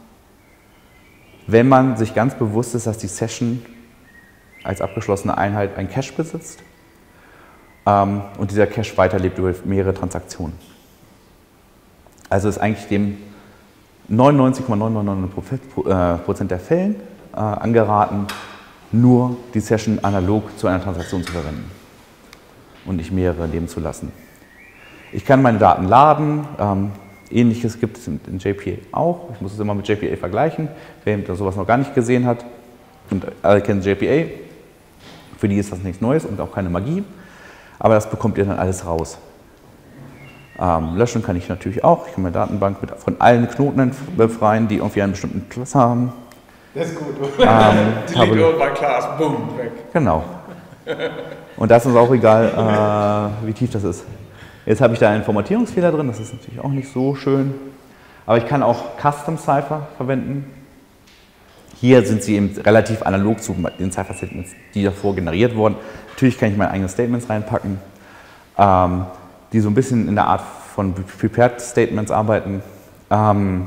wenn man sich ganz bewusst ist, dass die Session als abgeschlossene Einheit einen Cache besitzt ähm, und dieser Cache weiterlebt über mehrere Transaktionen. Also ist eigentlich dem neunundneunzig Komma neunundneunzig Prozent der Fällen äh, angeraten, nur die Session analog zu einer Transaktion zu verwenden und nicht mehrere leben zu lassen. Ich kann meine Daten laden, ähm, ähnliches gibt es in, in J P A auch. Ich muss es immer mit J P A vergleichen, wer sowas noch gar nicht gesehen hat. Und alle kennen J P A, für die ist das nichts Neues und auch keine Magie, aber das bekommt ihr dann alles raus. Ähm, löschen kann ich natürlich auch. Ich kann meine Datenbank mit, von allen Knoten befreien, die irgendwie einen bestimmten Class haben. Das ist gut. Ähm, Delete all by class, boom, weg. Genau. Und das ist auch egal, äh, wie tief das ist. Jetzt habe ich da einen Formatierungsfehler drin, das ist natürlich auch nicht so schön. Aber ich kann auch Custom Cipher verwenden. Hier sind sie eben relativ analog zu den Cipher-Statements, die davor generiert wurden. Natürlich kann ich meine eigenen Statements reinpacken, ähm, die so ein bisschen in der Art von Prepared Statements arbeiten. Ähm,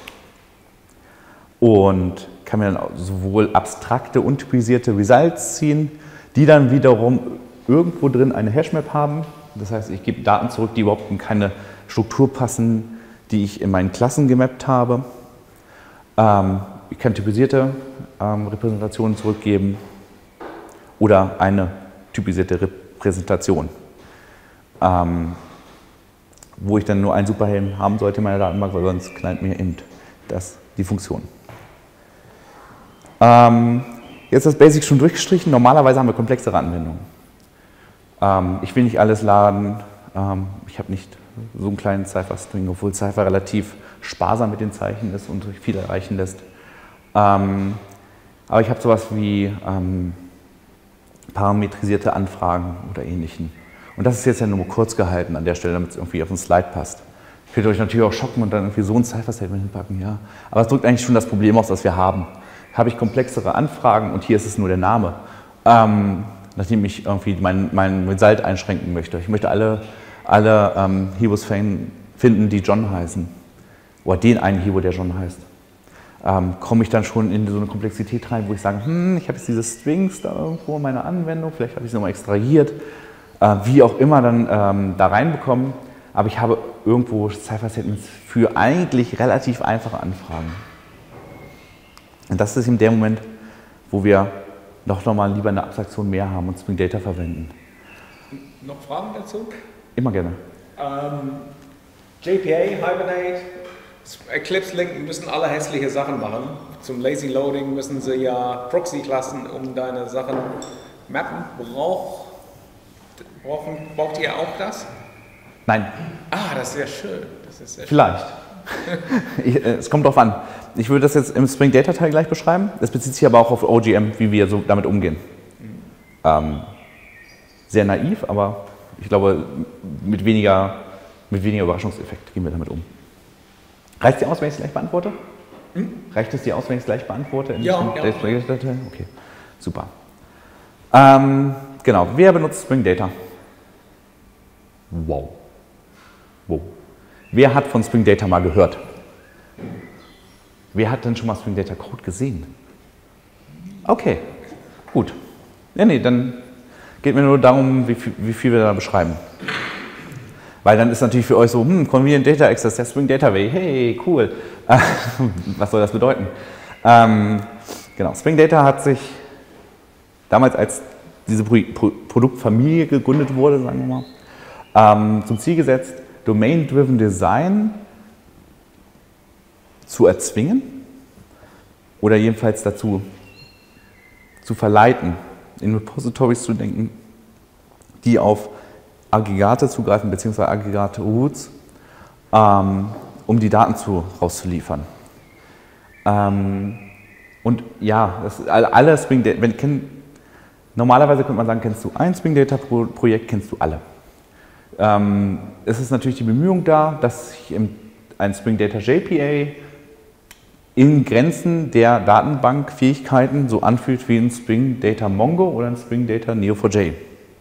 und kann mir dann sowohl abstrakte und typisierte Results ziehen, die dann wiederum irgendwo drin eine Hashmap haben. Das heißt, ich gebe Daten zurück, die überhaupt in keine Struktur passen, die ich in meinen Klassen gemappt habe. Ähm, ich kann typisierte ähm, Repräsentationen zurückgeben oder eine typisierte Repräsentation, ähm, wo ich dann nur einen Superhelm haben sollte in meiner Datenbank, weil sonst knallt mir eben das, die Funktion. Ähm, jetzt ist das Basic schon durchgestrichen. Normalerweise haben wir komplexere Anwendungen. Ähm, ich will nicht alles laden. Ähm, ich habe nicht so einen kleinen Cipher-String, obwohl Cipher relativ sparsam mit den Zeichen ist und viel erreichen lässt. Ähm, aber ich habe sowas wie ähm, parametrisierte Anfragen oder Ähnlichem. Und das ist jetzt ja nur kurz gehalten an der Stelle, damit es irgendwie auf den Slide passt. Ich könnte euch natürlich auch schocken und dann irgendwie so ein Cipher-Statement hinpacken, ja. Aber es drückt eigentlich schon das Problem aus, das wir haben. Habe ich komplexere Anfragen und hier ist es nur der Name, ähm, nachdem ich irgendwie mein, mein Result einschränken möchte. Ich möchte alle, alle ähm, Hebos finden, die John heißen. Oder den einen Hebo, der John heißt. Ähm, komme ich dann schon in so eine Komplexität rein, wo ich sage, hm, ich habe jetzt diese Strings da irgendwo in meiner Anwendung, vielleicht habe ich sie nochmal extrahiert, äh, wie auch immer dann ähm, da reinbekommen. Aber ich habe irgendwo Cipher-Statements für eigentlich relativ einfache Anfragen. Und das ist eben der Moment, wo wir doch nochmal lieber eine Abstraktion mehr haben und Spring Data verwenden. Noch Fragen dazu? Immer gerne. Ähm, J P A, Hibernate, Eclipse Link müssen alle hässliche Sachen machen. Zum Lazy Loading müssen sie ja Proxy-Klassen um deine Sachen mappen. Braucht, brauchen, braucht ihr auch das? Nein. Ah, das ist sehr schön. Das ist sehr Vielleicht. ich, äh, es kommt drauf an. Ich würde das jetzt im Spring Data Teil gleich beschreiben. Das bezieht sich aber auch auf O G M, wie wir so damit umgehen. Mhm. Ähm, sehr naiv, aber ich glaube, mit weniger, mit weniger Überraschungseffekt gehen wir damit um. Reicht es dir aus, wenn ich es gleich beantworte? Hm? Reicht es dir aus, wenn ich es gleich beantworte? In ja, ja. Spring Data Teil? Okay, super. Ähm, genau, wer benutzt Spring Data? Wow. Wow. Wer hat von Spring Data mal gehört? Wer hat denn schon mal Spring Data Code gesehen? Okay, gut. Ja, nee, dann geht mir nur darum, wie viel, wie viel wir da beschreiben. Weil dann ist natürlich für euch so, hm, Convenient Data Access, der Spring Data Way, hey, cool. Was soll das bedeuten? Ähm, genau, Spring Data hat sich damals, als diese Pro Pro Produktfamilie gegründet wurde, sagen wir mal, ähm, zum Ziel gesetzt, Domain-Driven Design zu erzwingen oder jedenfalls dazu zu verleiten, in Repositories zu denken, die auf Aggregate zugreifen, beziehungsweise Aggregate-Roots, ähm, um die Daten zu, rauszuliefern. Ähm, und ja, das, alle Spring Data, wenn, kenn, normalerweise könnte man sagen, kennst du ein Spring Data Projekt, kennst du alle. Ähm, es ist natürlich die Bemühung da, dass sich ein Spring Data J P A in Grenzen der Datenbankfähigkeiten so anfühlt wie ein Spring Data Mongo oder ein Spring Data N E O four j.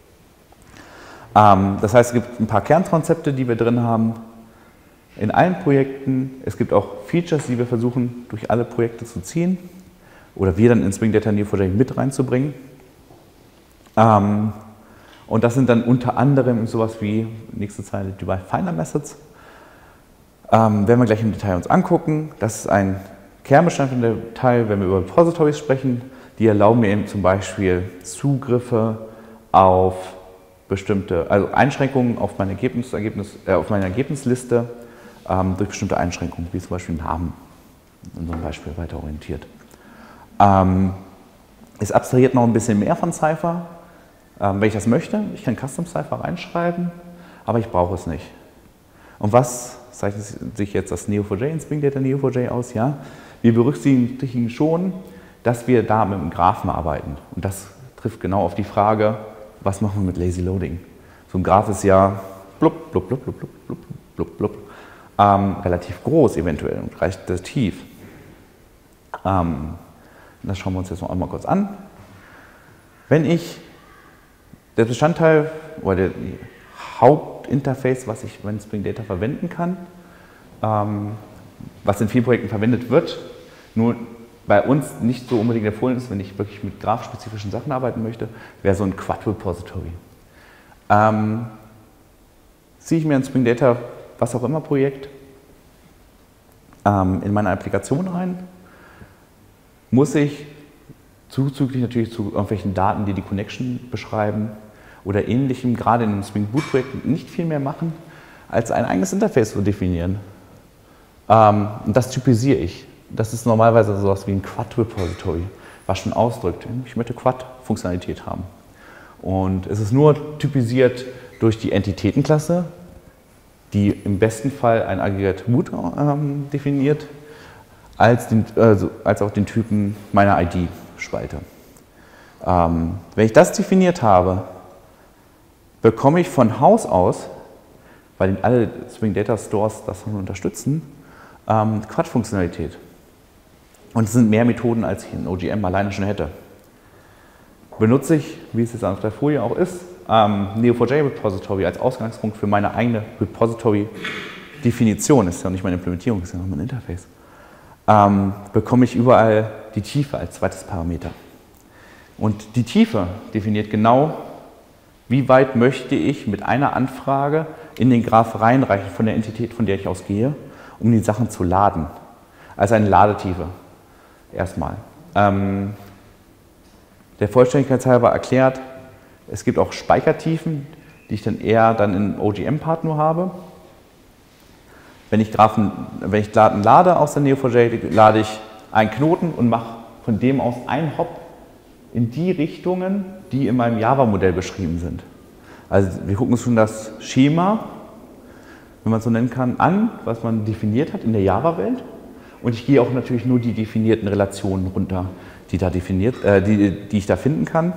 Ähm, das heißt, es gibt ein paar Kernkonzepte, die wir drin haben in allen Projekten. Es gibt auch Features, die wir versuchen, durch alle Projekte zu ziehen oder wir dann in Spring Data N E O four j mit reinzubringen. Ähm, und das sind dann unter anderem sowas wie, nächste Zeile, Derive Finder Methods. Ähm, werden wir gleich im Detail uns angucken. Das ist ein Kernbestandteil der Teil, wenn wir über Repositories sprechen. Die erlauben mir eben zum Beispiel Zugriffe auf bestimmte, also Einschränkungen auf meine, Ergebnis, Ergebnis, äh, auf meine Ergebnisliste ähm, durch bestimmte Einschränkungen, wie zum Beispiel Namen, in unserem Beispiel weiter orientiert. Ähm, es abstrahiert noch ein bisschen mehr von Cypher, ähm, wenn ich das möchte. Ich kann Custom Cypher reinschreiben, aber ich brauche es nicht. Und was zeichnet sich jetzt das N E O four j in Spring Data N E O four j aus? Ja, wir berücksichtigen schon, dass wir da mit dem Graphen arbeiten. Und das trifft genau auf die Frage, was machen wir mit Lazy Loading? So ein Graph ist ja blub, blub, blub, blub, blub, blub, blub, ähm, relativ groß eventuell und recht tief. Ähm, das schauen wir uns jetzt noch einmal kurz an. Wenn ich der Bestandteil oder der Hauptinterface, was ich in Spring Data verwenden kann, ähm, was in vielen Projekten verwendet wird, nur bei uns nicht so unbedingt empfohlen ist, wenn ich wirklich mit graphspezifischen Sachen arbeiten möchte, wäre so ein Quad-Repository. Ähm, ziehe ich mir ein Spring Data, was auch immer Projekt, ähm, in meine Applikation rein, muss ich zuzüglich natürlich zu irgendwelchen Daten, die die Connection beschreiben oder ähnlichem, gerade in einem Spring Boot Projekt nicht viel mehr machen, als ein eigenes Interface zu definieren. Ähm, und das typisiere ich. Das ist normalerweise so etwas wie ein Quad-Repository, was schon ausdrückt, ich möchte Quad-Funktionalität haben. Und es ist nur typisiert durch die Entitätenklasse, die im besten Fall ein Aggregate-Root ähm, definiert, als, den, also, als auch den Typen meiner I D-Spalte. Ähm, wenn ich das definiert habe, bekomme ich von Haus aus, weil alle Spring Data Stores das unterstützen, ähm, Quad-Funktionalität. Und es sind mehr Methoden, als ich in O G M alleine schon hätte. Benutze ich, wie es jetzt auf der Folie auch ist, ähm, N E O four j Repository als Ausgangspunkt für meine eigene Repository-Definition, ist ja nicht meine Implementierung, ist ja noch mein Interface, ähm, bekomme ich überall die Tiefe als zweites Parameter. Und die Tiefe definiert genau, wie weit möchte ich mit einer Anfrage in den Graph reinreichen von der Entität, von der ich ausgehe, um die Sachen zu laden. Also eine Ladetiefe. Erstmal. Ähm, der Vollständigkeit halber erklärt, es gibt auch Speichertiefen, die ich dann eher dann in O G M-Part nur habe. Wenn ich Graphen, wenn ich Daten lade aus der N E O four j, lade ich einen Knoten und mache von dem aus einen Hop in die Richtungen, die in meinem Java-Modell beschrieben sind. Also wir gucken uns schon das Schema, wenn man es so nennen kann, an, was man definiert hat in der Java-Welt. Und ich gehe auch natürlich nur die definierten Relationen runter, die, da definiert, äh, die, die ich da finden kann.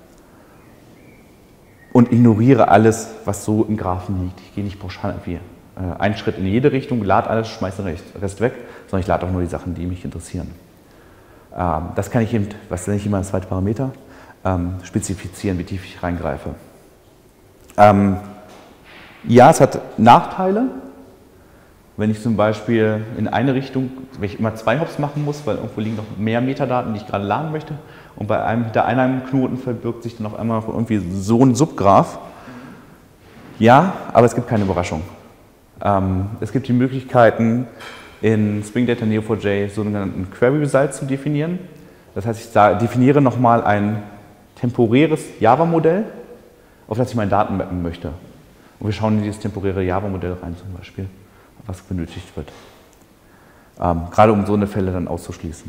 Und ignoriere alles, was so im Graphen liegt. Ich gehe nicht pauschal irgendwie äh, einen Schritt in jede Richtung, lade alles, schmeiße den Rest weg, sondern ich lade auch nur die Sachen, die mich interessieren. Ähm, das kann ich eben, was nenne ich immer das zweite Parameter, ähm, spezifizieren, wie tief ich reingreife. Ähm, ja, es hat Nachteile. Wenn ich zum Beispiel in eine Richtung, wenn ich immer zwei Hops machen muss, weil irgendwo liegen noch mehr Metadaten, die ich gerade laden möchte, und bei einem, hinter einem Knoten verbirgt sich dann auf einmal irgendwie so ein Subgraph. Ja, aber es gibt keine Überraschung. Ähm, es gibt die Möglichkeiten, in Spring Data N E O four j sogenannten Query Results zu definieren. Das heißt, ich definiere nochmal ein temporäres Java-Modell, auf das ich meine Daten mappen möchte. Und wir schauen in dieses temporäre Java-Modell rein zum Beispiel, was benötigt wird. Ähm, gerade um so eine Fälle dann auszuschließen.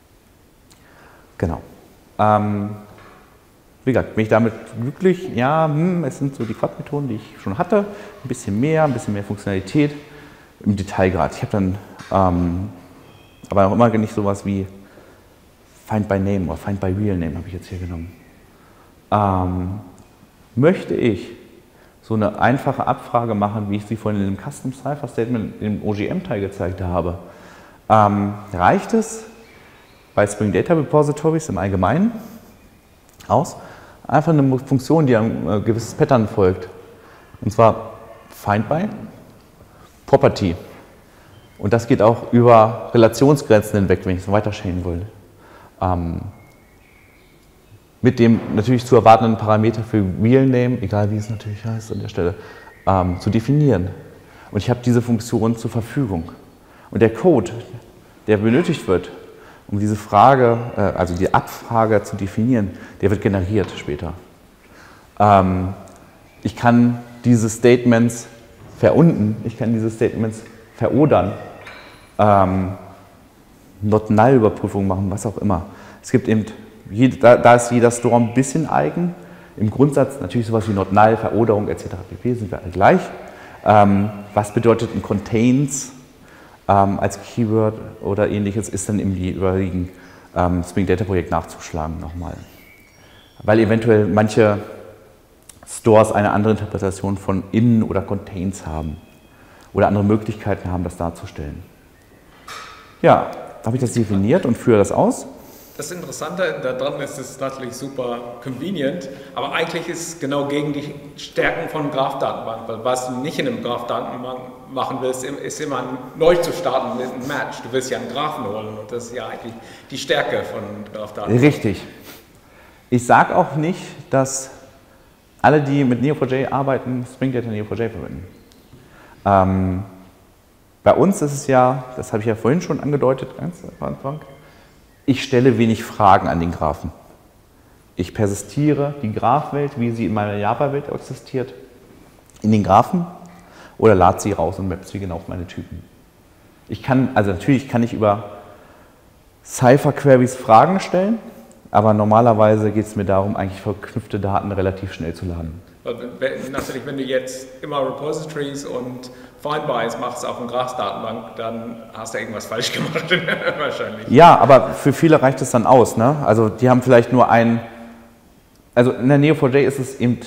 Genau. Ähm, wie gesagt, bin ich damit glücklich? Ja, hm, es sind so die Quad-Methoden, die ich schon hatte. Ein bisschen mehr, ein bisschen mehr Funktionalität im Detailgrad. Ich habe dann ähm, aber noch immer nicht sowas wie Find by Name oder Find by Real Name habe ich jetzt hier genommen. Ähm, möchte ich so eine einfache Abfrage machen, wie ich sie vorhin in dem Custom Cipher Statement im O G M-Teil gezeigt habe, ähm, reicht es bei Spring Data Repositories im Allgemeinen aus, einfach eine Funktion, die einem äh, gewisses Pattern folgt. Und zwar Find by Property. Und das geht auch über Relationsgrenzen hinweg, wenn ich es weiter chainen will. Ähm, mit dem natürlich zu erwartenden Parameter für Real Name, egal wie es natürlich heißt an der Stelle, ähm, zu definieren. Und ich habe diese Funktion zur Verfügung. Und der Code, der benötigt wird, um diese Frage, äh, also die Abfrage zu definieren, der wird generiert später. Ähm, ich kann diese Statements verunden, ich kann diese Statements verodern, ähm, Not-Null-Überprüfung machen, was auch immer. Es gibt eben, da, da ist jeder Store ein bisschen eigen. Im Grundsatz natürlich sowas wie Not-Null, Veroderung et cetera pp. Sind wir alle gleich. Ähm, was bedeutet ein Contains ähm, als Keyword oder ähnliches, ist dann im jeweiligen ähm, Spring Data Projekt nachzuschlagen nochmal. Weil eventuell manche Stores eine andere Interpretation von in oder Contains haben oder andere Möglichkeiten haben, das darzustellen. Ja, da habe ich das definiert und führe das aus. Das Interessante daran ist, es ist natürlich super convenient, aber eigentlich ist es genau gegen die Stärken von Graph-Datenbank, weil was du nicht in einem Graph-Datenbank machen willst, ist immer neu zu starten mit einem Match. Du willst ja einen Graphen holen und das ist ja eigentlich die Stärke von Graph-Datenbank. Richtig. Ich sage auch nicht, dass alle, die mit N E O four j arbeiten, Spring Data N E O four j verwenden. Ähm, bei uns ist es ja, das habe ich ja vorhin schon angedeutet, ganz am Anfang, ich stelle wenig Fragen an den Graphen. Ich persistiere die Graphwelt, wie sie in meiner Java-Welt existiert, in den Graphen oder lade sie raus und map sie genau auf meine Typen. Ich kann, also natürlich kann ich über Cipher-Queries Fragen stellen, aber normalerweise geht es mir darum, eigentlich verknüpfte Daten relativ schnell zu laden. Natürlich, wenn du jetzt immer Repositories und Findbys machst auf einer Graph-Datenbank, dann hast du irgendwas falsch gemacht, wahrscheinlich. Ja, aber für viele reicht es dann aus. Ne? Also die haben vielleicht nur ein, also in der N E O four j ist es eben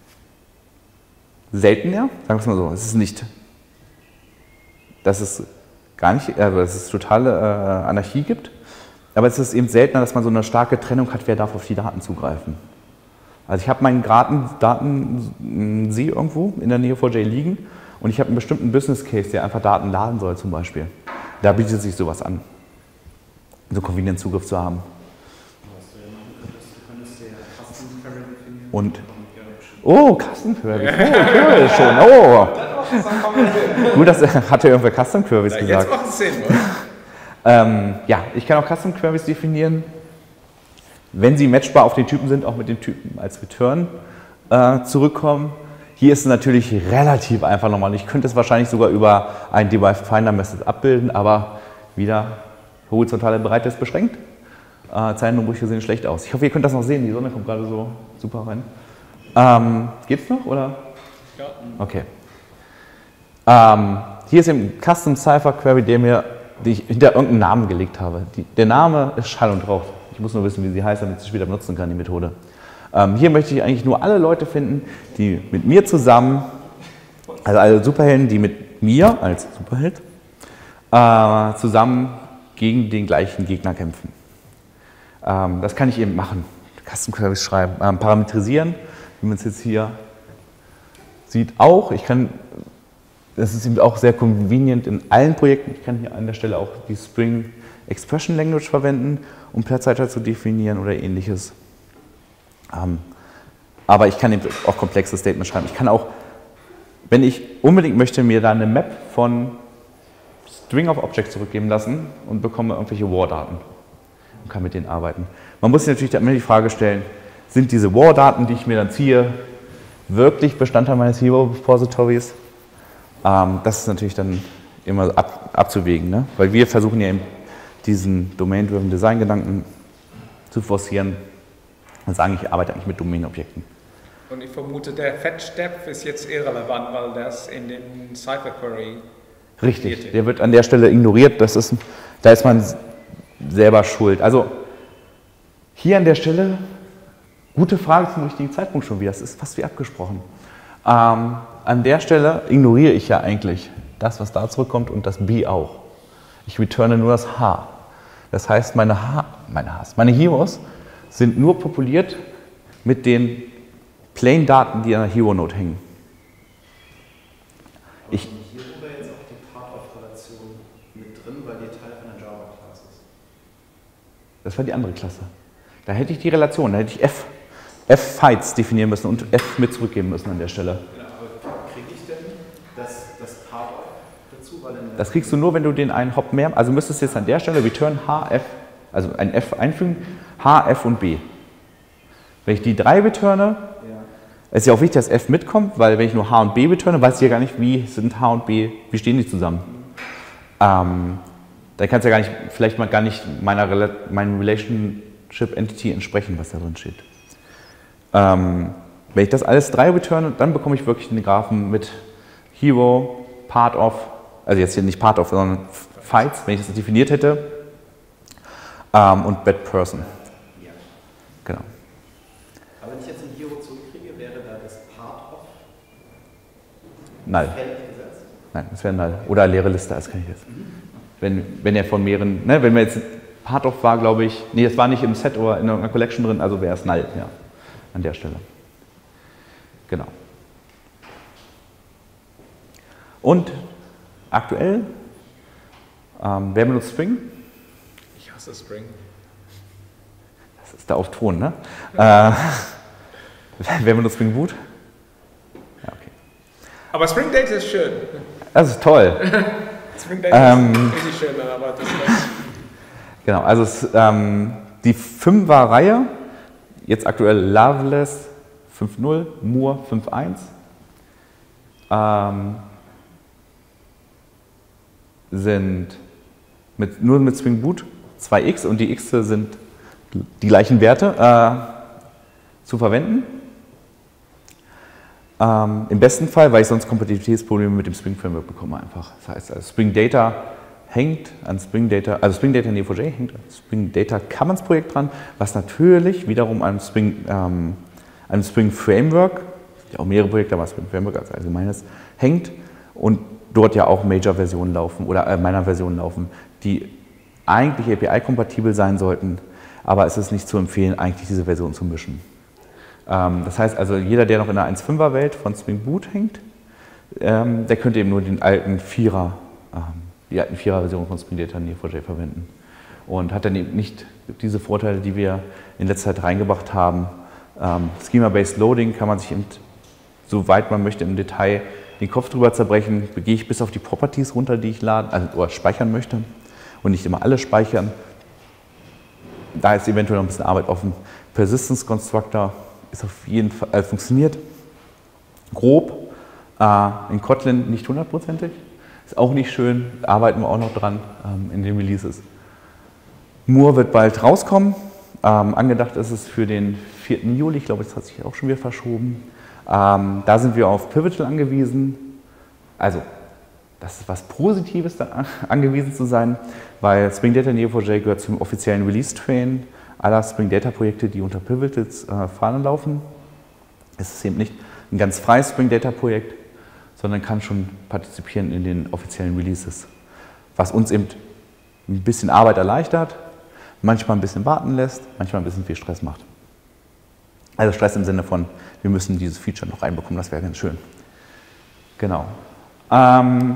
seltener, sagen wir es mal so, es ist nicht, dass es gar nicht, äh, dass es totale äh, Anarchie gibt, aber es ist eben seltener, dass man so eine starke Trennung hat, wer darf auf die Daten zugreifen. Also ich habe meinen Datensee irgendwo in der N E O four j liegen und ich habe einen bestimmten Business Case, der einfach Daten laden soll zum Beispiel. Da bietet sich sowas an, so convenient Zugriff zu haben. Und oh, Custom Queries. Oh, cool, schon. Oh. Gut, das hat ja irgendwer Custom Queries Ja, gesagt. jetzt macht es Sinn, oder? Ähm, ja, ich kann auch Custom Queries definieren, wenn sie matchbar auf den Typen sind, auch mit dem Typen als Return äh, zurückkommen. Hier ist es natürlich relativ einfach nochmal. Ich könnte es wahrscheinlich sogar über ein Derived Finder Method abbilden, aber wieder horizontale Breite ist beschränkt. Äh, Zeilenumbrüche sehen schlecht aus. Ich hoffe, ihr könnt das noch sehen. Die Sonne kommt gerade so super rein. Ähm, geht's noch, oder? Ja. Okay. Ähm, hier ist eben Custom Cipher Query, der mir, die ich hinter irgendeinen Namen gelegt habe. Die, der Name ist Schall und Rauch. Ich muss nur wissen, wie sie heißt, damit ich sie später benutzen kann, die Methode. Ähm, hier möchte ich eigentlich nur alle Leute finden, die mit mir zusammen, also alle Superhelden, die mit mir als Superheld äh, zusammen gegen den gleichen Gegner kämpfen. Ähm, das kann ich eben machen. Custom Queries schreiben, ähm, parametrisieren, wie man es jetzt hier sieht auch. Ich kann, das ist eben auch sehr convenient in allen Projekten. Ich kann hier an der Stelle auch die Spring Expression Language verwenden, um Platzhalter zu definieren oder ähnliches. Ähm, aber ich kann eben auch komplexe Statements schreiben. Ich kann auch, wenn ich unbedingt möchte, mir da eine Map von String of Objects zurückgeben lassen und bekomme irgendwelche War-Daten und kann mit denen arbeiten. Man muss sich natürlich immer die Frage stellen, sind diese War-Daten, die ich mir dann ziehe, wirklich Bestandteil meines Hero-Repositories. Ähm, das ist natürlich dann immer ab, abzuwägen, ne? Weil wir versuchen ja eben diesen Domain-Driven Design-Gedanken zu forcieren und sagen, ich arbeite eigentlich mit Domain-Objekten. Und ich vermute, der Fetch-Step ist jetzt irrelevant, weil das in den Cypher-Query Richtig, wird. der wird an der Stelle ignoriert, das ist, da ist man selber schuld. Also hier an der Stelle, gute Frage zum richtigen Zeitpunkt schon wieder, das ist fast wie abgesprochen. Ähm, an der Stelle ignoriere ich ja eigentlich das, was da zurückkommt und das B auch. Ich returne nur das H. Das heißt, meine, H, meine Hs, meine Heroes sind nur populiert mit den Plain-Daten, die an der Hero-Node hängen. Ich, hier wäre jetzt auch die Part-of-Relation mit drin, weil die Teil von der Java-Class ist. Das war die andere Klasse. Da hätte ich die Relation, da hätte ich F, F-Fights definieren müssen und F mit zurückgeben müssen an der Stelle. Genau, aber kriege ich denn das, das Part-of dazu? Weil Das kriegst du nur, wenn du den einen Hop mehr, also müsstest du jetzt an der Stelle return H, F, also ein F einfügen, H, F und B. Wenn ich die drei returne, es ist ja auch wichtig, dass F mitkommt, weil wenn ich nur H und B returne, weiß ich ja gar nicht, wie sind H und B, wie stehen die zusammen. Ähm, dann kann es ja gar nicht, vielleicht mal gar nicht meiner meinem Relationship Entity entsprechen, was da drin steht. Ähm, wenn ich das alles drei returne, dann bekomme ich wirklich den Graphen mit Hero, Part of, also jetzt hier nicht Part of, sondern Fights, wenn ich das definiert hätte, ähm, und Bad Person. Ja. Genau. Aber wenn ich jetzt ein Hero zurückkriege, wäre da das Part-of Null. fällig gesetzt? Nein, das wäre Null. Oder leere Liste, als kann ich jetzt. Wenn, wenn er von mehreren, ne, wenn wir jetzt Part of war, glaube ich, nee, das war nicht im Set oder in irgendeiner Collection drin, also wäre es Null, ja, an der Stelle. Genau. Und aktuell, ähm, wer benutzt Spring? Ich hasse Spring. Das ist da auf Ton, ne? äh, wer benutzt Spring Boot? Ja, okay. Aber Spring Data ist schön. Das ist toll. Spring Data Ähm, ist richtig schön, aber das ist Genau, also es, ähm, die Fünfer-Reihe, jetzt aktuell Loveless fünf Punkt null, Moore fünf Punkt eins, ähm, sind mit, nur mit Spring Boot zwei x und die x sind die gleichen Werte äh, zu verwenden. Ähm, Im besten Fall, weil ich sonst Kompatibilitätsprobleme mit dem Spring Framework bekomme einfach. Das heißt, also Spring Data hängt an Spring Data, also Spring Data Neo four j hängt an Spring Data Commons Projekt dran, was natürlich wiederum an Spring, ähm, an Spring Framework, ja auch mehrere Projekte, aber Spring Framework als allgemeines, hängt und dort ja auch Major-Versionen laufen oder äh, Minor-Versionen laufen, die eigentlich A P I-kompatibel sein sollten, aber es ist nicht zu empfehlen, eigentlich diese Version zu mischen. Ähm, das heißt also, jeder, der noch in der eins Punkt fünfer Welt von Spring Boot hängt, ähm, der könnte eben nur den alten Vierer, ähm, die alten Vierer-Version von Spring Data Neo four j verwenden und hat dann eben nicht diese Vorteile, die wir in letzter Zeit reingebracht haben. Ähm, Schema-Based Loading kann man sich eben, soweit man möchte, im Detail den Kopf drüber zerbrechen, gehe ich bis auf die Properties runter, die ich laden, also oder speichern möchte und nicht immer alle speichern. Da ist eventuell noch ein bisschen Arbeit offen. Persistence Constructor ist auf jeden Fall, äh, funktioniert grob, äh, in Kotlin nicht hundertprozentig, ist auch nicht schön, arbeiten wir auch noch dran ähm, in den Releases. Moore wird bald rauskommen, ähm, angedacht ist es für den vierten Juli, ich glaube, das hat sich auch schon wieder verschoben. Ähm, da sind wir auf Pivotal angewiesen, also das ist was Positives, da angewiesen zu sein, weil Spring Data Neo four j gehört zum offiziellen Release-Train aller Spring Data Projekte, die unter Pivotals äh, Fahnen laufen. Es ist eben nicht ein ganz freies Spring Data Projekt, sondern kann schon partizipieren in den offiziellen Releases, was uns eben ein bisschen Arbeit erleichtert, manchmal ein bisschen warten lässt, manchmal ein bisschen viel Stress macht. Also Stress im Sinne von, wir müssen dieses Feature noch reinbekommen, das wäre ganz schön. Genau. Ähm,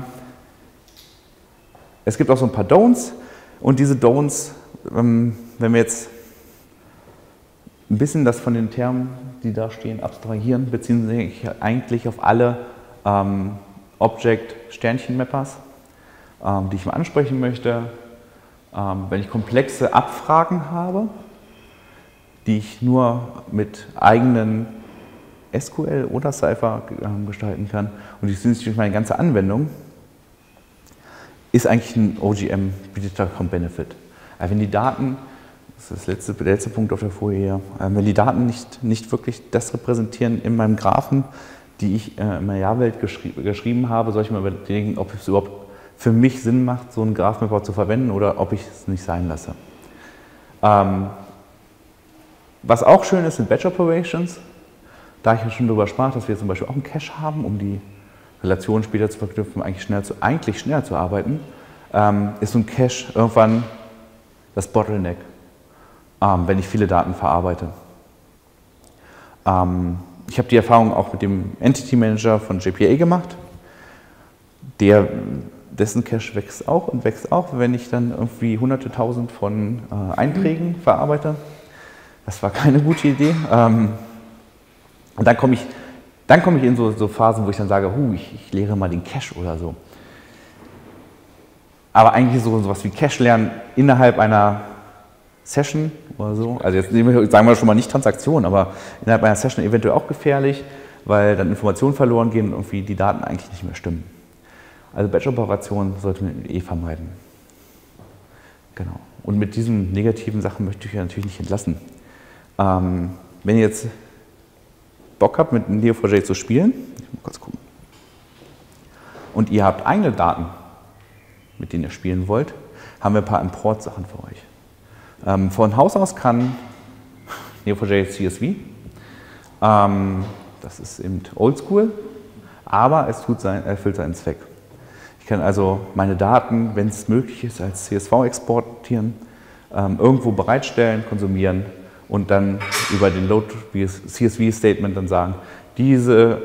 es gibt auch so ein paar Don'ts und diese Don'ts, ähm, wenn wir jetzt ein bisschen das von den Termen, die da stehen, abstrahieren, beziehen sich eigentlich auf alle ähm, Object-Sternchen-Mappers, ähm, die ich mal ansprechen möchte. Ähm, wenn ich komplexe Abfragen habe, die ich nur mit eigenen S Q L oder Cypher äh, gestalten kann und die sind durch meine ganze Anwendung, ist eigentlich ein O G M, bietet da kaum Benefit. Aber wenn die Daten, das ist das letzte, der letzte Punkt auf der Folie hier, äh, wenn die Daten nicht, nicht wirklich das repräsentieren in meinem Graphen, die ich äh, in meiner Java-Welt geschri geschrieben habe, soll ich mal überlegen, ob es überhaupt für mich Sinn macht, so einen Graph-Mapper zu verwenden oder ob ich es nicht sein lasse. Ähm, was auch schön ist, sind Batch Operations. Da ich ja schon darüber sprach, dass wir zum Beispiel auch einen Cache haben, um die Relationen später zu verknüpfen, eigentlich schnell zu, eigentlich schneller zu arbeiten, ähm, ist so ein Cache irgendwann das Bottleneck, ähm, wenn ich viele Daten verarbeite. Ähm, ich habe die Erfahrung auch mit dem Entity Manager von J P A gemacht. Der, dessen Cache wächst auch und wächst auch, wenn ich dann irgendwie hunderte tausend von äh, Einträgen verarbeite. Das war keine gute Idee. Ähm, und dann komme ich, dann komme ich in so, so Phasen, wo ich dann sage, huh, ich, ich leere mal den Cache oder so. Aber eigentlich so sowas wie Cache lernen innerhalb einer Session oder so, also jetzt sagen wir schon mal nicht Transaktion, aber innerhalb einer Session eventuell auch gefährlich, weil dann Informationen verloren gehen und irgendwie die Daten eigentlich nicht mehr stimmen. Also Batch-Operationen sollte man eh vermeiden. Genau. Und mit diesen negativen Sachen möchte ich euch natürlich nicht entlassen. Ähm, wenn ihr jetzt Bock habt, mit N E O four j zu spielen, ich muss mal kurz gucken, und ihr habt eigene Daten, mit denen ihr spielen wollt, haben wir ein paar Import-Sachen für euch. Ähm, von Haus aus kann N E O four j C S V. Ähm, das ist eben oldschool, aber es tut sein, erfüllt seinen Zweck. Ich kann also meine Daten, wenn es möglich ist, als C S V exportieren, ähm, irgendwo bereitstellen, konsumieren und dann über den Load C S V-Statement dann sagen, diese,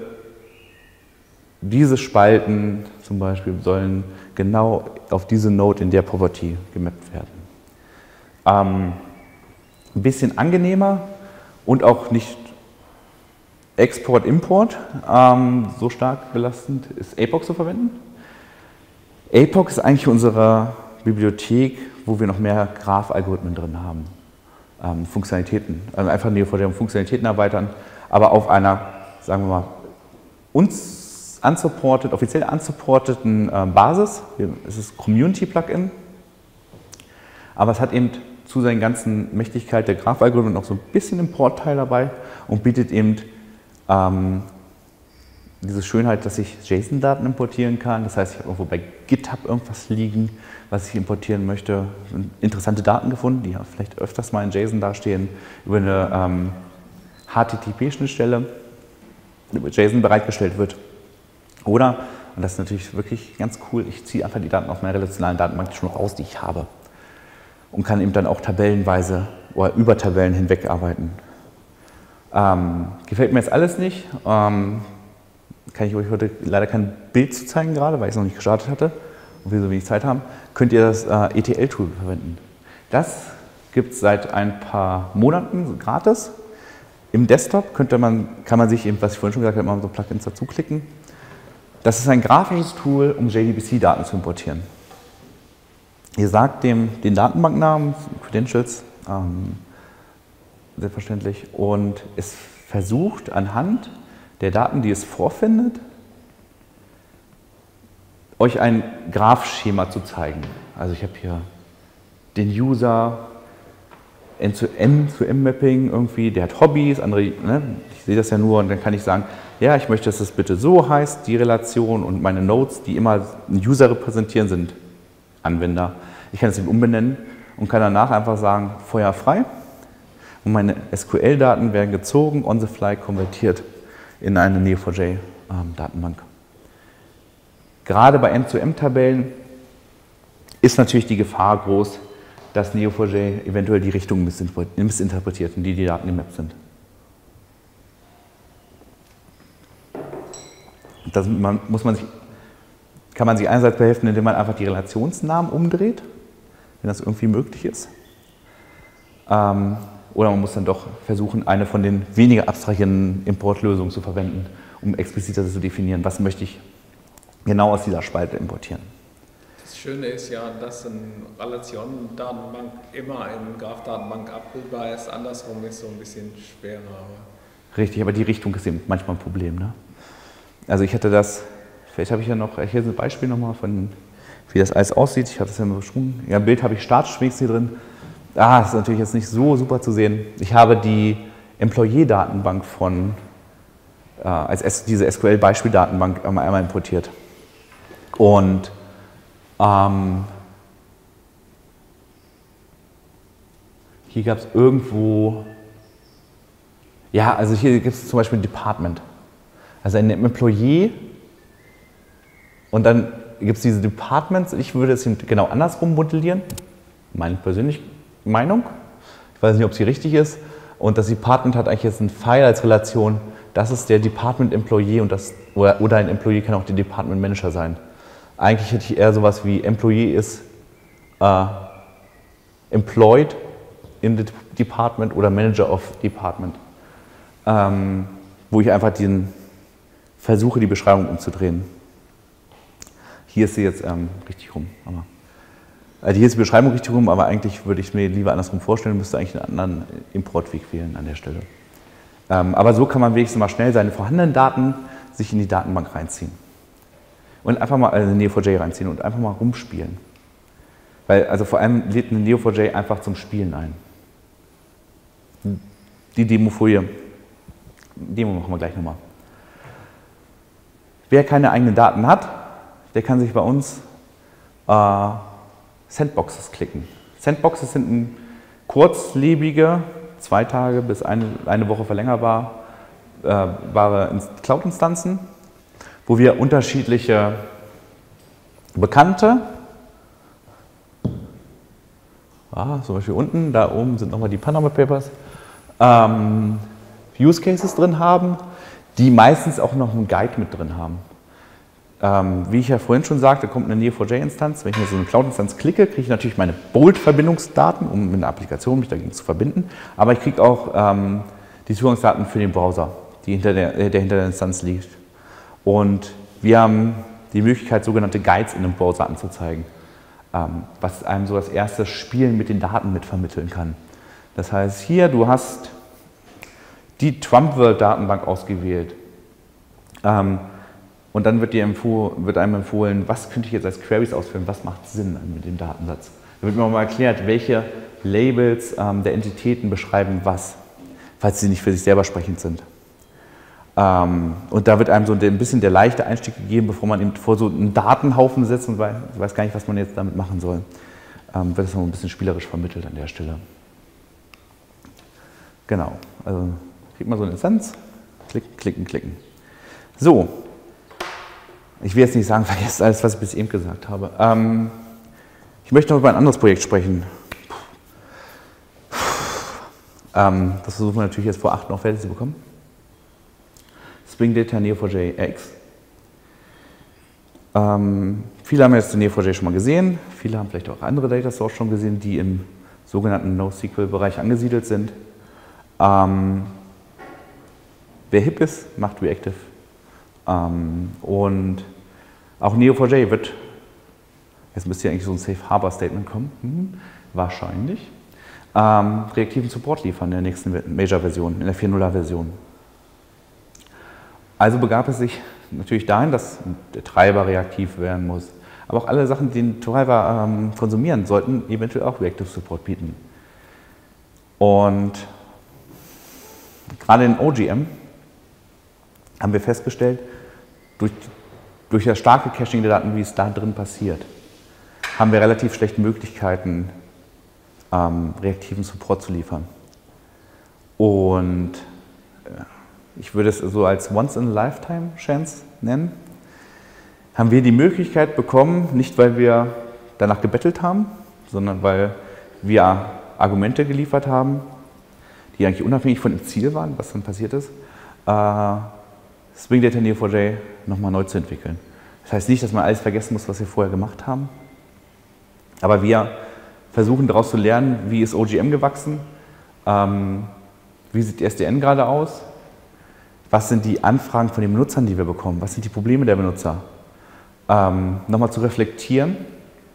diese Spalten zum Beispiel sollen genau auf diese Node in der Property gemappt werden. Ähm, ein bisschen angenehmer und auch nicht Export-Import ähm, so stark belastend ist A P O C zu verwenden. A P O C ist eigentlich unsere Bibliothek, wo wir noch mehr Graph-Algorithmen drin haben. Ähm, Funktionalitäten, also einfach N E O four j Funktionalitäten erweitern, aber auf einer, sagen wir mal, uns unsupported, offiziell unsupporteten äh, Basis. Es ist Community-Plugin, aber es hat eben zu seinen ganzen Mächtigkeit der Graph-Algorithmen noch so ein bisschen Importteil dabei und bietet eben ähm, diese Schönheit, dass ich JSON-Daten importieren kann. Das heißt, ich habe irgendwo bei GitHub irgendwas liegen, was ich importieren möchte. Interessante Daten gefunden, die ja vielleicht öfters mal in JSON dastehen, über eine ähm, H T T P-Schnittstelle, die über JSON bereitgestellt wird. Oder, und das ist natürlich wirklich ganz cool, ich ziehe einfach die Daten aus meiner relationalen Datenbank schon raus, die ich habe. Und kann eben dann auch tabellenweise oder über Tabellen hinweg arbeiten. Ähm, gefällt mir jetzt alles nicht. Ähm, kann ich euch heute leider kein Bild zu zeigen gerade, weil ich es noch nicht gestartet hatte und wir so wenig Zeit haben. Könnt ihr das äh, E T L-Tool verwenden. Das gibt es seit ein paar Monaten gratis. Im Desktop könnte man, kann man sich eben, was ich vorhin schon gesagt habe, mal so Plugins dazu klicken. Das ist ein grafisches Tool, um J D B C-Daten zu importieren. Ihr sagt dem den Datenbanknamen, Credentials, ähm, selbstverständlich, und es versucht anhand der Daten, die es vorfindet, euch ein Graphschema zu zeigen. Also ich habe hier den User, N zu M zu M-Mapping irgendwie, der hat Hobbys, andere, ne, ich sehe das ja nur und dann kann ich sagen, ja, ich möchte, dass das bitte so heißt, die Relation, und meine Nodes, die immer einen User repräsentieren, sind Anwender. Ich kann es eben umbenennen und kann danach einfach sagen, Feuer frei, und meine S Q L-Daten werden gezogen, on the fly konvertiert in eine N E O four j Datenbank. Gerade bei M zu M-Tabellen ist natürlich die Gefahr groß, dass N E O four j eventuell die Richtung missinterpretiert, in die die Daten gemappt sind. Das man, muss man sich, kann man sich einerseits behelfen, indem man einfach die Relationsnamen umdreht, wenn das irgendwie möglich ist. Ähm, oder man muss dann doch versuchen, eine von den weniger abstrahierenden Importlösungen zu verwenden, um expliziter zu definieren, was möchte ich genau aus dieser Spalte importieren. Das Schöne ist ja, dass eine Relationen-Datenbank immer in Graph-Datenbank abbildbar ist. Andersrum ist so ein bisschen schwerer. Richtig, aber die Richtung ist eben manchmal ein Problem. Ne? Also ich hatte das, vielleicht habe ich ja noch, hier ist ein Beispiel nochmal von, wie das alles aussieht. Ich hatte es ja mal beschrieben. Ja, im Bild habe ich statisch wenigstens hier drin. Ah, das ist natürlich jetzt nicht so super zu sehen. Ich habe die Employee-Datenbank von, äh, als diese S Q L-Beispieldatenbank einmal importiert. Und ähm, hier gab es irgendwo, ja, also hier gibt es zum Beispiel ein Department. Also ein Employee und dann gibt es diese Departments. Ich würde es genau andersrum modellieren, meine persönliche Meinung. Ich weiß nicht, ob sie richtig ist. Und das Department hat eigentlich jetzt einen Pfeil als Relation. Das ist der Department Employee und das, oder, oder ein Employee kann auch der Department Manager sein. Eigentlich hätte ich eher sowas wie Employee ist äh, employed in the Department oder Manager of Department. Ähm, wo ich einfach den versuche, die Beschreibung umzudrehen. Hier ist sie jetzt ähm, richtig rum. Aber, also hier ist die Beschreibung richtig rum, aber eigentlich würde ich es mir lieber andersrum vorstellen, müsste eigentlich einen anderen Importweg wählen an der Stelle. Ähm, aber so kann man wenigstens mal schnell seine vorhandenen Daten sich in die Datenbank reinziehen. Und einfach mal also eine N E O four j reinziehen und einfach mal rumspielen. Weil, also vor allem lädt eine N E O four j einfach zum Spielen ein. Die Demofolie, Demo machen wir gleich nochmal. Wer keine eigenen Daten hat, der kann sich bei uns äh, Sandboxes klicken. Sandboxes sind ein kurzlebige, zwei Tage bis eine, eine Woche verlängerbare äh, Cloud-Instanzen, wo wir unterschiedliche bekannte, ah, zum Beispiel unten, da oben sind nochmal die Panama Papers, ähm, Use Cases drin haben, die meistens auch noch einen Guide mit drin haben. Ähm, wie ich ja vorhin schon sagte, kommt eine N E O four j-Instanz. Wenn ich mir so eine Cloud-Instanz klicke, kriege ich natürlich meine Bolt-Verbindungsdaten, um mit einer Applikation mich dagegen zu verbinden. Aber ich kriege auch ähm, die Zugangsdaten für den Browser, die hinter der, der hinter der Instanz liegt. Und wir haben die Möglichkeit, sogenannte Guides in dem Browser anzuzeigen, ähm, was einem so das erste Spielen mit den Daten mitvermitteln kann. Das heißt, hier, du hast die Trump-World-Datenbank ausgewählt. Ähm, Und dann wird, dir empfohlen, wird einem empfohlen, was könnte ich jetzt als Queries ausführen, was macht Sinn mit dem Datensatz. Da wird mir auch mal erklärt, welche Labels ähm, der Entitäten beschreiben was, falls sie nicht für sich selber sprechend sind. Ähm, und da wird einem so ein bisschen der leichte Einstieg gegeben, bevor man eben vor so einen Datenhaufen setzt und weiß, weiß gar nicht, was man jetzt damit machen soll. Ähm, wird das noch ein bisschen spielerisch vermittelt an der Stelle. Genau, also kriegt man so eine Instanz, klicken, klicken, klicken. So. Ich will jetzt nicht sagen, vergesst alles, was ich bis eben gesagt habe. Ähm, ich möchte noch über ein anderes Projekt sprechen. Ähm, das versuchen wir natürlich jetzt vor acht noch fertig zu bekommen. Spring Data N E O four j X. Ähm, viele haben jetzt den N E O four j schon mal gesehen. Viele haben vielleicht auch andere Data Source schon gesehen, die im sogenannten NoSQL-Bereich angesiedelt sind. Ähm, wer hip ist, macht Reactive. Ähm, und auch N E O four j wird, jetzt müsste hier eigentlich so ein Safe Harbor Statement kommen, hm, wahrscheinlich, ähm, reaktiven Support liefern in der nächsten Major-Version, in der vier Punkt null-Version. Also begab es sich natürlich dahin, dass der Treiber reaktiv werden muss. Aber auch alle Sachen, die den Treiber ähm, konsumieren, sollten eventuell auch Reactive Support bieten. Und gerade in O G M haben wir festgestellt, durch, durch das starke Caching der Daten, wie es da drin passiert, haben wir relativ schlechte Möglichkeiten, ähm, reaktiven Support zu liefern. Und äh, ich würde es so als Once-in-a-Lifetime-Chance nennen, haben wir die Möglichkeit bekommen, nicht weil wir danach gebettelt haben, sondern weil wir Argumente geliefert haben, die eigentlich unabhängig von dem Ziel waren, was dann passiert ist, äh, Spring Data N E O four j nochmal neu zu entwickeln. Das heißt nicht, dass man alles vergessen muss, was wir vorher gemacht haben, aber wir versuchen daraus zu lernen, wie ist O G M gewachsen, ähm, wie sieht die S D N gerade aus, was sind die Anfragen von den Benutzern, die wir bekommen, was sind die Probleme der Benutzer, ähm, nochmal zu reflektieren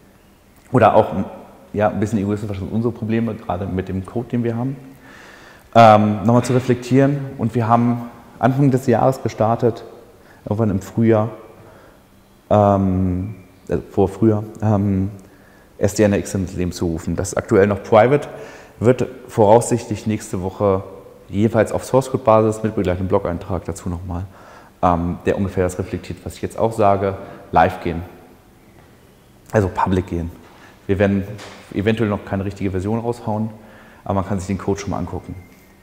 oder auch ja, ein bisschen egoistisch, was sind unsere Probleme, gerade mit dem Code, den wir haben. ähm, nochmal zu reflektieren. Und wir haben Anfang des Jahres gestartet, irgendwann im Frühjahr, ähm, äh, vor Frühjahr, ähm, S D N X ins Leben zu rufen. Das ist aktuell noch private, wird voraussichtlich nächste Woche jedenfalls auf Source Code Basis mit begleitendem Blog-Eintrag dazu nochmal, ähm, der ungefähr das reflektiert, was ich jetzt auch sage, live gehen. Also public gehen. Wir werden eventuell noch keine richtige Version raushauen, aber man kann sich den Code schon mal angucken.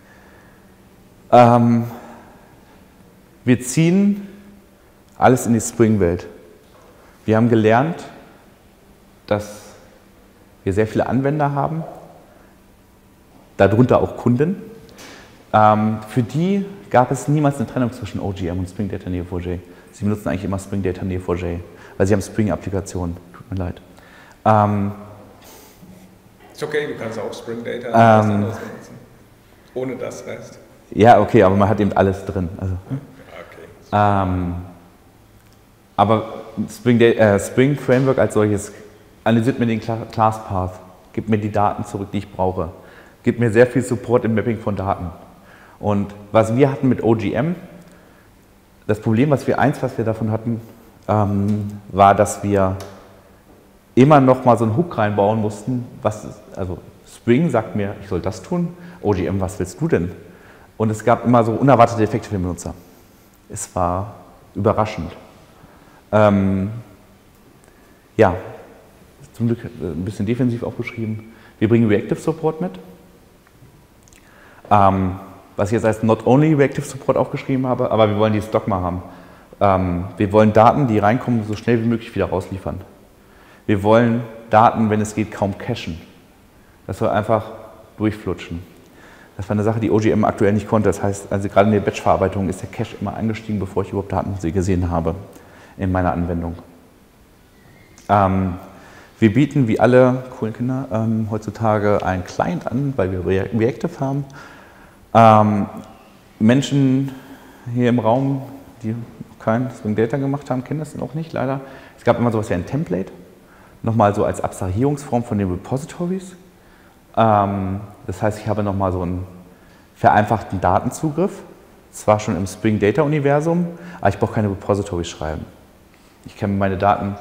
Ähm, wir ziehen alles in die Spring-Welt. Wir haben gelernt, dass wir sehr viele Anwender haben, darunter auch Kunden. Ähm, für die gab es niemals eine Trennung zwischen O G M und Spring Data Neo four j. Sie benutzen eigentlich immer Spring Data Neo four j, weil sie haben Spring-Applikationen. Tut mir leid. Ähm, Ist okay, du kannst auch Spring Data ähm, anderes benutzen. Ohne das Rest. Ja, okay, aber man hat eben alles drin. Also, okay. ähm, aber Spring, äh, Spring Framework als solches analysiert mir den Class Path, gibt mir die Daten zurück, die ich brauche, gibt mir sehr viel Support im Mapping von Daten. Und was wir hatten mit O G M, das Problem, was wir eins, was wir davon hatten, ähm, war, dass wir immer noch mal so einen Hook reinbauen mussten. Was ist, also Spring sagt mir, ich soll das tun. O G M, was willst du denn? Und es gab immer so unerwartete Effekte für den Benutzer. Es war überraschend. Ähm, ja, zum Glück ein bisschen defensiv aufgeschrieben. Wir bringen Reactive Support mit. Ähm, was ich jetzt als Not Only Reactive Support aufgeschrieben habe, aber wir wollen dieses Dogma haben. Ähm, wir wollen Daten, die reinkommen, so schnell wie möglich wieder rausliefern. Wir wollen Daten, wenn es geht, kaum cachen. Das soll einfach durchflutschen. Das war eine Sache, die O G M aktuell nicht konnte. Das heißt, also gerade in der Batch-Verarbeitung ist der Cache immer angestiegen, bevor ich überhaupt Daten gesehen habe in meiner Anwendung. Ähm, wir bieten, wie alle coolen Kinder, ähm, heutzutage einen Client an, weil wir Reactive haben. Ähm, Menschen hier im Raum, die noch kein Spring Data gemacht haben, kennen das noch nicht, leider. Es gab immer sowas wie ein Template, nochmal so als Abstrahierungsform von den Repositories. Ähm, das heißt, ich habe nochmal so einen vereinfachten Datenzugriff, zwar schon im Spring Data Universum, aber ich brauche keine Repositories schreiben. Ich kann meine Daten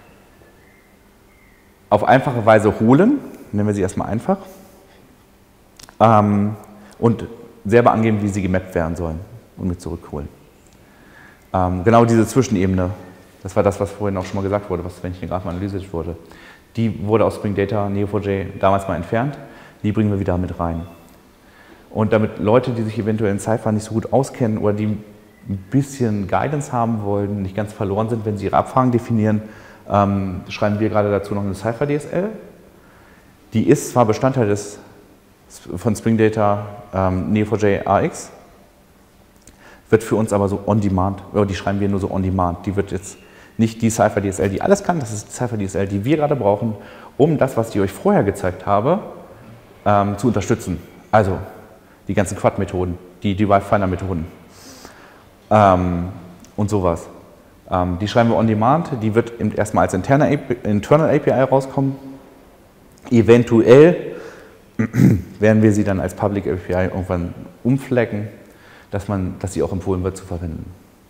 auf einfache Weise holen, nennen wir sie erstmal einfach, ähm, und selber angeben, wie sie gemappt werden sollen und mit zurückholen. Ähm, genau diese Zwischenebene, das war das, was vorhin auch schon mal gesagt wurde, was, wenn ich eine Graphenanalyse wurde, die wurde aus Spring Data Neo four j damals mal entfernt, die bringen wir wieder mit rein. Und damit Leute, die sich eventuell in Cypher nicht so gut auskennen oder die ein bisschen Guidance haben wollen, nicht ganz verloren sind, wenn sie ihre Abfragen definieren, ähm, schreiben wir gerade dazu noch eine Cypher D S L. Die ist zwar Bestandteil des, von Spring Data ähm, Neo four j A X, wird für uns aber so on-demand, oder die schreiben wir nur so on-demand. Die wird jetzt nicht die Cypher D S L, die alles kann, das ist die Cypher D S L, die wir gerade brauchen, um das, was ich euch vorher gezeigt habe, ähm, zu unterstützen. Also die ganzen Quad-Methoden, die Derive-Finder-Methoden ähm, und sowas. Ähm, die schreiben wir on-demand, die wird erstmal als interne A P I, Internal A P I rauskommen. Eventuell werden wir sie dann als Public A P I irgendwann umflecken, dass, man, dass sie auch empfohlen wird zu verwenden.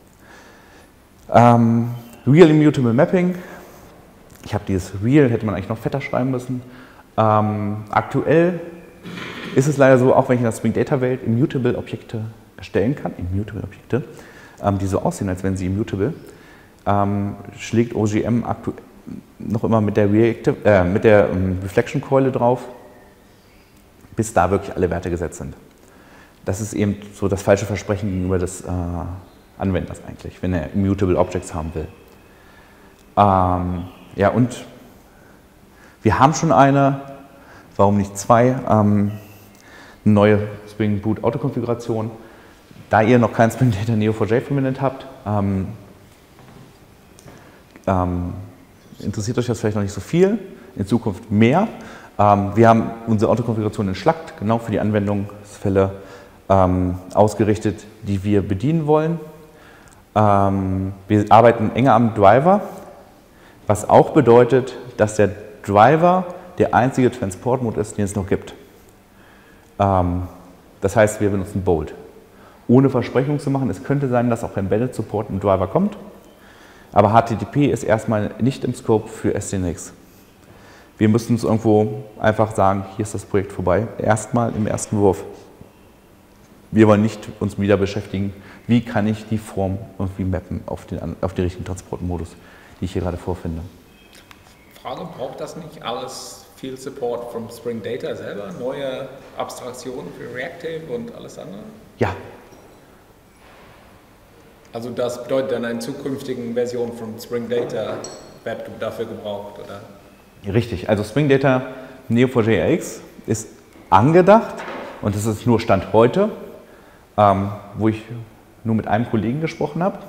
Ähm, Real Immutable Mapping. Ich habe dieses Real, hätte man eigentlich noch fetter schreiben müssen. Ähm, aktuell ist es leider so, auch wenn ich in der Spring Data Welt Immutable Objekte erstellen kann, Immutable Objekte, ähm, die so aussehen, als wären sie immutable, ähm, schlägt O G M aktuell noch immer mit der, Reactive, äh, mit der ähm, Reflection-Keule drauf, bis da wirklich alle Werte gesetzt sind. Das ist eben so das falsche Versprechen gegenüber des äh, Anwenders eigentlich, wenn er Immutable Objects haben will. Ähm, ja, und wir haben schon eine, warum nicht zwei, ähm, eine neue Spring Boot Autokonfiguration. Da ihr noch kein Spring Data Neo four j verwendet habt, ähm, ähm, interessiert euch das vielleicht noch nicht so viel, in Zukunft mehr. Ähm, wir haben unsere Autokonfiguration in Schlacht, genau für die Anwendungsfälle ähm, ausgerichtet, die wir bedienen wollen. Ähm, wir arbeiten enger am Driver, was auch bedeutet, dass der Driver der einzige Transportmode ist, den es noch gibt. Ähm, Das heißt, wir benutzen Bolt. Ohne Versprechung zu machen, es könnte sein, dass auch Embedded Support im Driver kommt, aber H T T P ist erstmal nicht im Scope für S D N X. Wir müssen uns irgendwo einfach sagen, hier ist das Projekt vorbei, erstmal im ersten Wurf. Wir wollen nicht uns wieder beschäftigen, wie kann ich die Form irgendwie mappen auf den, auf den richtigen Transportmodus, die ich hier gerade vorfinde. Frage, braucht das nicht alles viel Support vom Spring Data selber? Neue Abstraktionen für Reactive und alles andere? Ja. Also das bedeutet dann, eine zukünftige Version von Spring Data wird dafür gebraucht, oder? Richtig, also Spring Data Neo four j A X ist angedacht und das ist nur Stand heute, ähm, wo ich nur mit einem Kollegen gesprochen habe,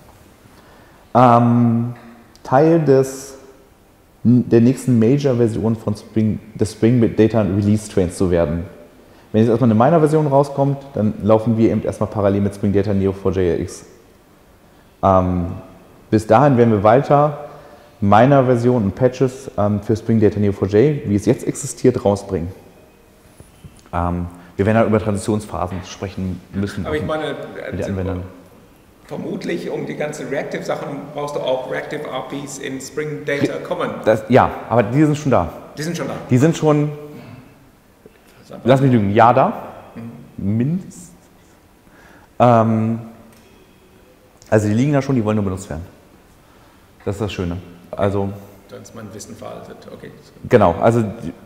ähm, Teil des, der nächsten Major-Version von Spring, des Spring Data Release Trains zu werden. Wenn jetzt erstmal eine Minor-Version rauskommt, dann laufen wir eben erstmal parallel mit Spring Data Neo four j A X. Ähm, bis dahin werden wir weiter Minor-Versionen und Patches ähm, für Spring Data Neo four j, wie es jetzt existiert, rausbringen. Ähm, wir werden halt über Transitionsphasen sprechen müssen. Aber ich meine, mit den Anwendern. Vermutlich um die ganzen Reactive-Sachen brauchst du auch Reactive R Ps in Spring Data Common. Das, ja, aber die sind schon da. Die sind schon da. Die sind schon, lass mich lügen, ein Jahr da, mhm. mindestens. Ähm, also die liegen da schon, die wollen nur benutzt werden. Das ist das Schöne. Also, dann ist mein Wissen veraltet, okay. Genau, also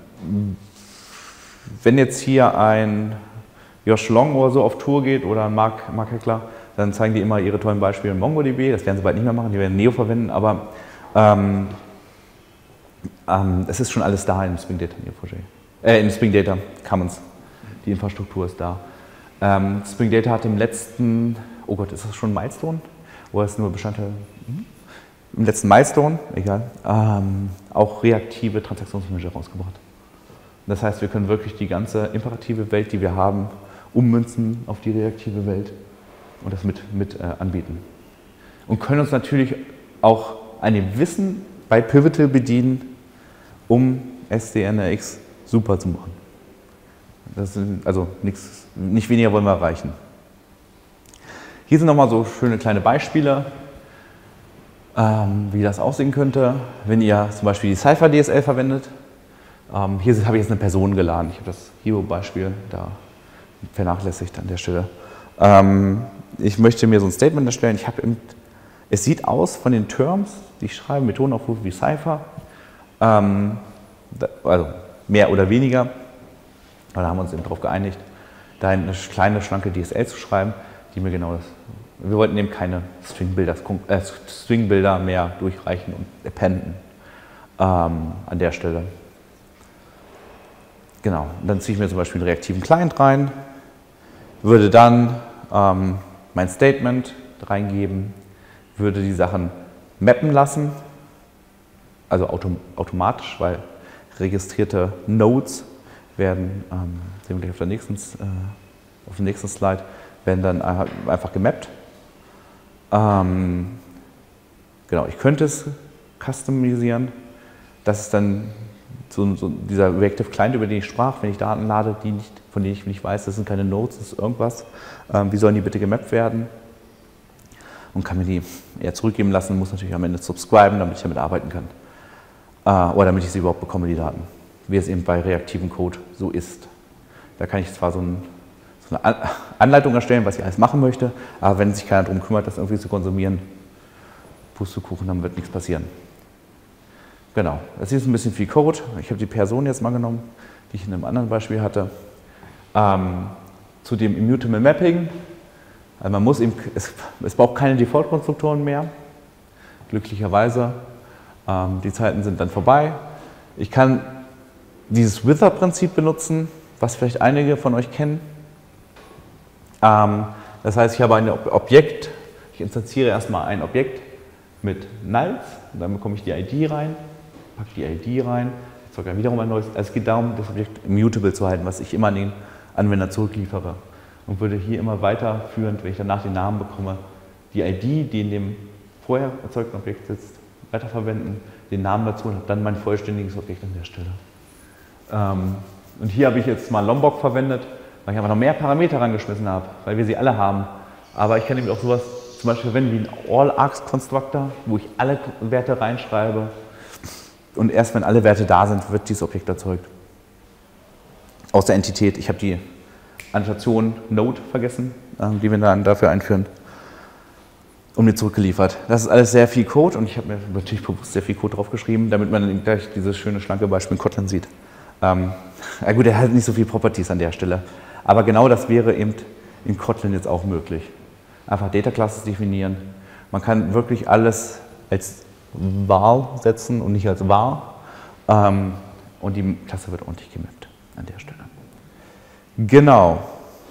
wenn jetzt hier ein Josh Long oder so auf Tour geht oder ein Mark, Mark Heckler, dann zeigen die immer ihre tollen Beispiele in MongoDB, das werden sie bald nicht mehr machen, die werden Neo verwenden, aber ähm, ähm, es ist schon alles da in Spring Data Neo four j. Äh, in Spring Data Commons, die Infrastruktur ist da. Ähm, Spring Data hat im letzten, oh Gott, ist das schon ein Milestone? Oder ist nur Bestandteil? Hm? Im letzten Milestone, egal, ähm, auch reaktive Transaktionsmanager rausgebracht. Das heißt, wir können wirklich die ganze imperative Welt, die wir haben, ummünzen auf die reaktive Welt und das mit, mit äh, anbieten. Und können uns natürlich auch an dem Wissen bei Pivotal bedienen, um S D N X super zu machen. Das sind, also nichts, nicht weniger wollen wir erreichen. Hier sind nochmal so schöne kleine Beispiele, ähm, wie das aussehen könnte, wenn ihr zum Beispiel die Cypher D S L verwendet. Ähm, hier habe ich jetzt eine Person geladen. Ich habe das Hero-Beispiel da vernachlässigt an der Stelle. Ähm, ich möchte mir so ein Statement erstellen. Ich habe, es sieht aus von den Terms, die ich schreibe, Methodenaufrufe wie Cypher, ähm, da, also mehr oder weniger. Da haben wir uns eben darauf geeinigt, da eine kleine, schlanke D S L zu schreiben, die mir genau das. Wir wollten eben keine Stringbilder äh, Stringbilder mehr durchreichen und appenden ähm, an der Stelle. Genau, und dann ziehe ich mir zum Beispiel einen reaktiven Client rein, würde dann ähm, mein Statement reingeben, würde die Sachen mappen lassen, also autom automatisch, weil registrierte Nodes werden, ähm, sehen wir gleich auf, der nächsten, äh, auf dem nächsten Slide, werden dann einfach gemappt. Ähm, genau, ich könnte es customisieren, das ist dann so, so dieser Reactive Client, über den ich sprach, wenn ich Daten lade, die nicht, von denen ich nicht weiß, das sind keine Nodes, das ist irgendwas, ähm, wie sollen die bitte gemappt werden? Und kann mir die eher zurückgeben lassen, muss natürlich am Ende subscriben, damit ich damit arbeiten kann. Äh, oder damit ich sie überhaupt bekomme, die Daten. Wie es eben bei reaktivem Code so ist. Da kann ich zwar so, ein, so eine Anleitung erstellen, was ich alles machen möchte, aber wenn sich keiner darum kümmert, das irgendwie zu konsumieren, Pustekuchen, dann wird nichts passieren. Genau, das hier ist ein bisschen viel Code. Ich habe die Person jetzt mal genommen, die ich in einem anderen Beispiel hatte. Ähm, zu dem Immutable Mapping. Also man muss eben, es, es braucht keine Default-Konstruktoren mehr, glücklicherweise. Ähm, die Zeiten sind dann vorbei. Ich kann dieses Wither-Prinzip benutzen, was vielleicht einige von euch kennen. Ähm, das heißt, ich habe ein Objekt, ich instanziere erstmal ein Objekt mit Nulls, und dann bekomme ich die I D rein, packe die I D rein, erzeuge dann wiederum ein neues. Also es geht darum, das Objekt immutable zu halten, was ich immer an den Anwender zurückliefere. Und würde hier immer weiterführend, wenn ich danach den Namen bekomme, die I D, die in dem vorher erzeugten Objekt sitzt, weiterverwenden, den Namen dazu und habe dann mein vollständiges Objekt an der Stelle. Ähm, und hier habe ich jetzt mal Lombok verwendet, weil ich einfach noch mehr Parameter rangeschmissen habe, weil wir sie alle haben. Aber ich kann eben auch sowas zum Beispiel verwenden wie ein All-Args-Konstruktor, wo ich alle Werte reinschreibe. Und erst wenn alle Werte da sind, wird dieses Objekt erzeugt. Aus der Entität. Ich habe die Annotation Node vergessen, die wir dann dafür einführen, und mir zurückgeliefert. Das ist alles sehr viel Code und ich habe mir natürlich bewusst sehr viel Code drauf geschrieben, damit man dann gleich dieses schöne, schlanke Beispiel in Kotlin sieht. Ähm, ja gut, er hat nicht so viele Properties an der Stelle. Aber genau das wäre eben in Kotlin jetzt auch möglich. Einfach Data Classes definieren. Man kann wirklich alles als var setzen und nicht als var. Ähm, und die Klasse wird ordentlich gemappt an der Stelle. Genau.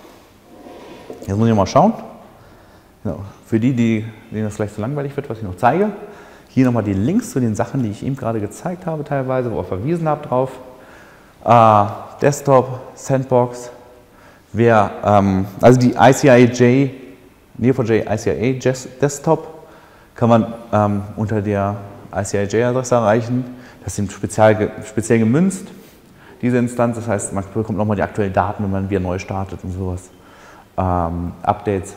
Jetzt muss ich mal schauen. Genau. Für die, die, denen das vielleicht zu langweilig wird, was ich noch zeige, hier nochmal die Links zu den Sachen, die ich eben gerade gezeigt habe, teilweise, wo ich verwiesen habe drauf. Äh, Desktop, Sandbox, wer, ähm, also die I C I A J, N E O four J I C I A Desktop kann man ähm, unter der I C I A J-Adresse erreichen. Das ist speziell, speziell gemünzt, diese Instanz. Das heißt, man bekommt nochmal die aktuellen Daten, wenn man wieder neu startet und sowas. Ähm, Updates.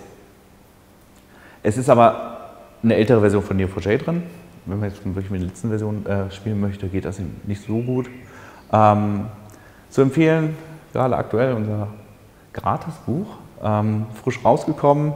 Es ist aber eine ältere Version von N E O four J drin. Wenn man jetzt wirklich mit der letzten Version äh, spielen möchte, geht das nicht so gut. Ähm, zu empfehlen, gerade aktuell unser Gratisbuch, ähm, frisch rausgekommen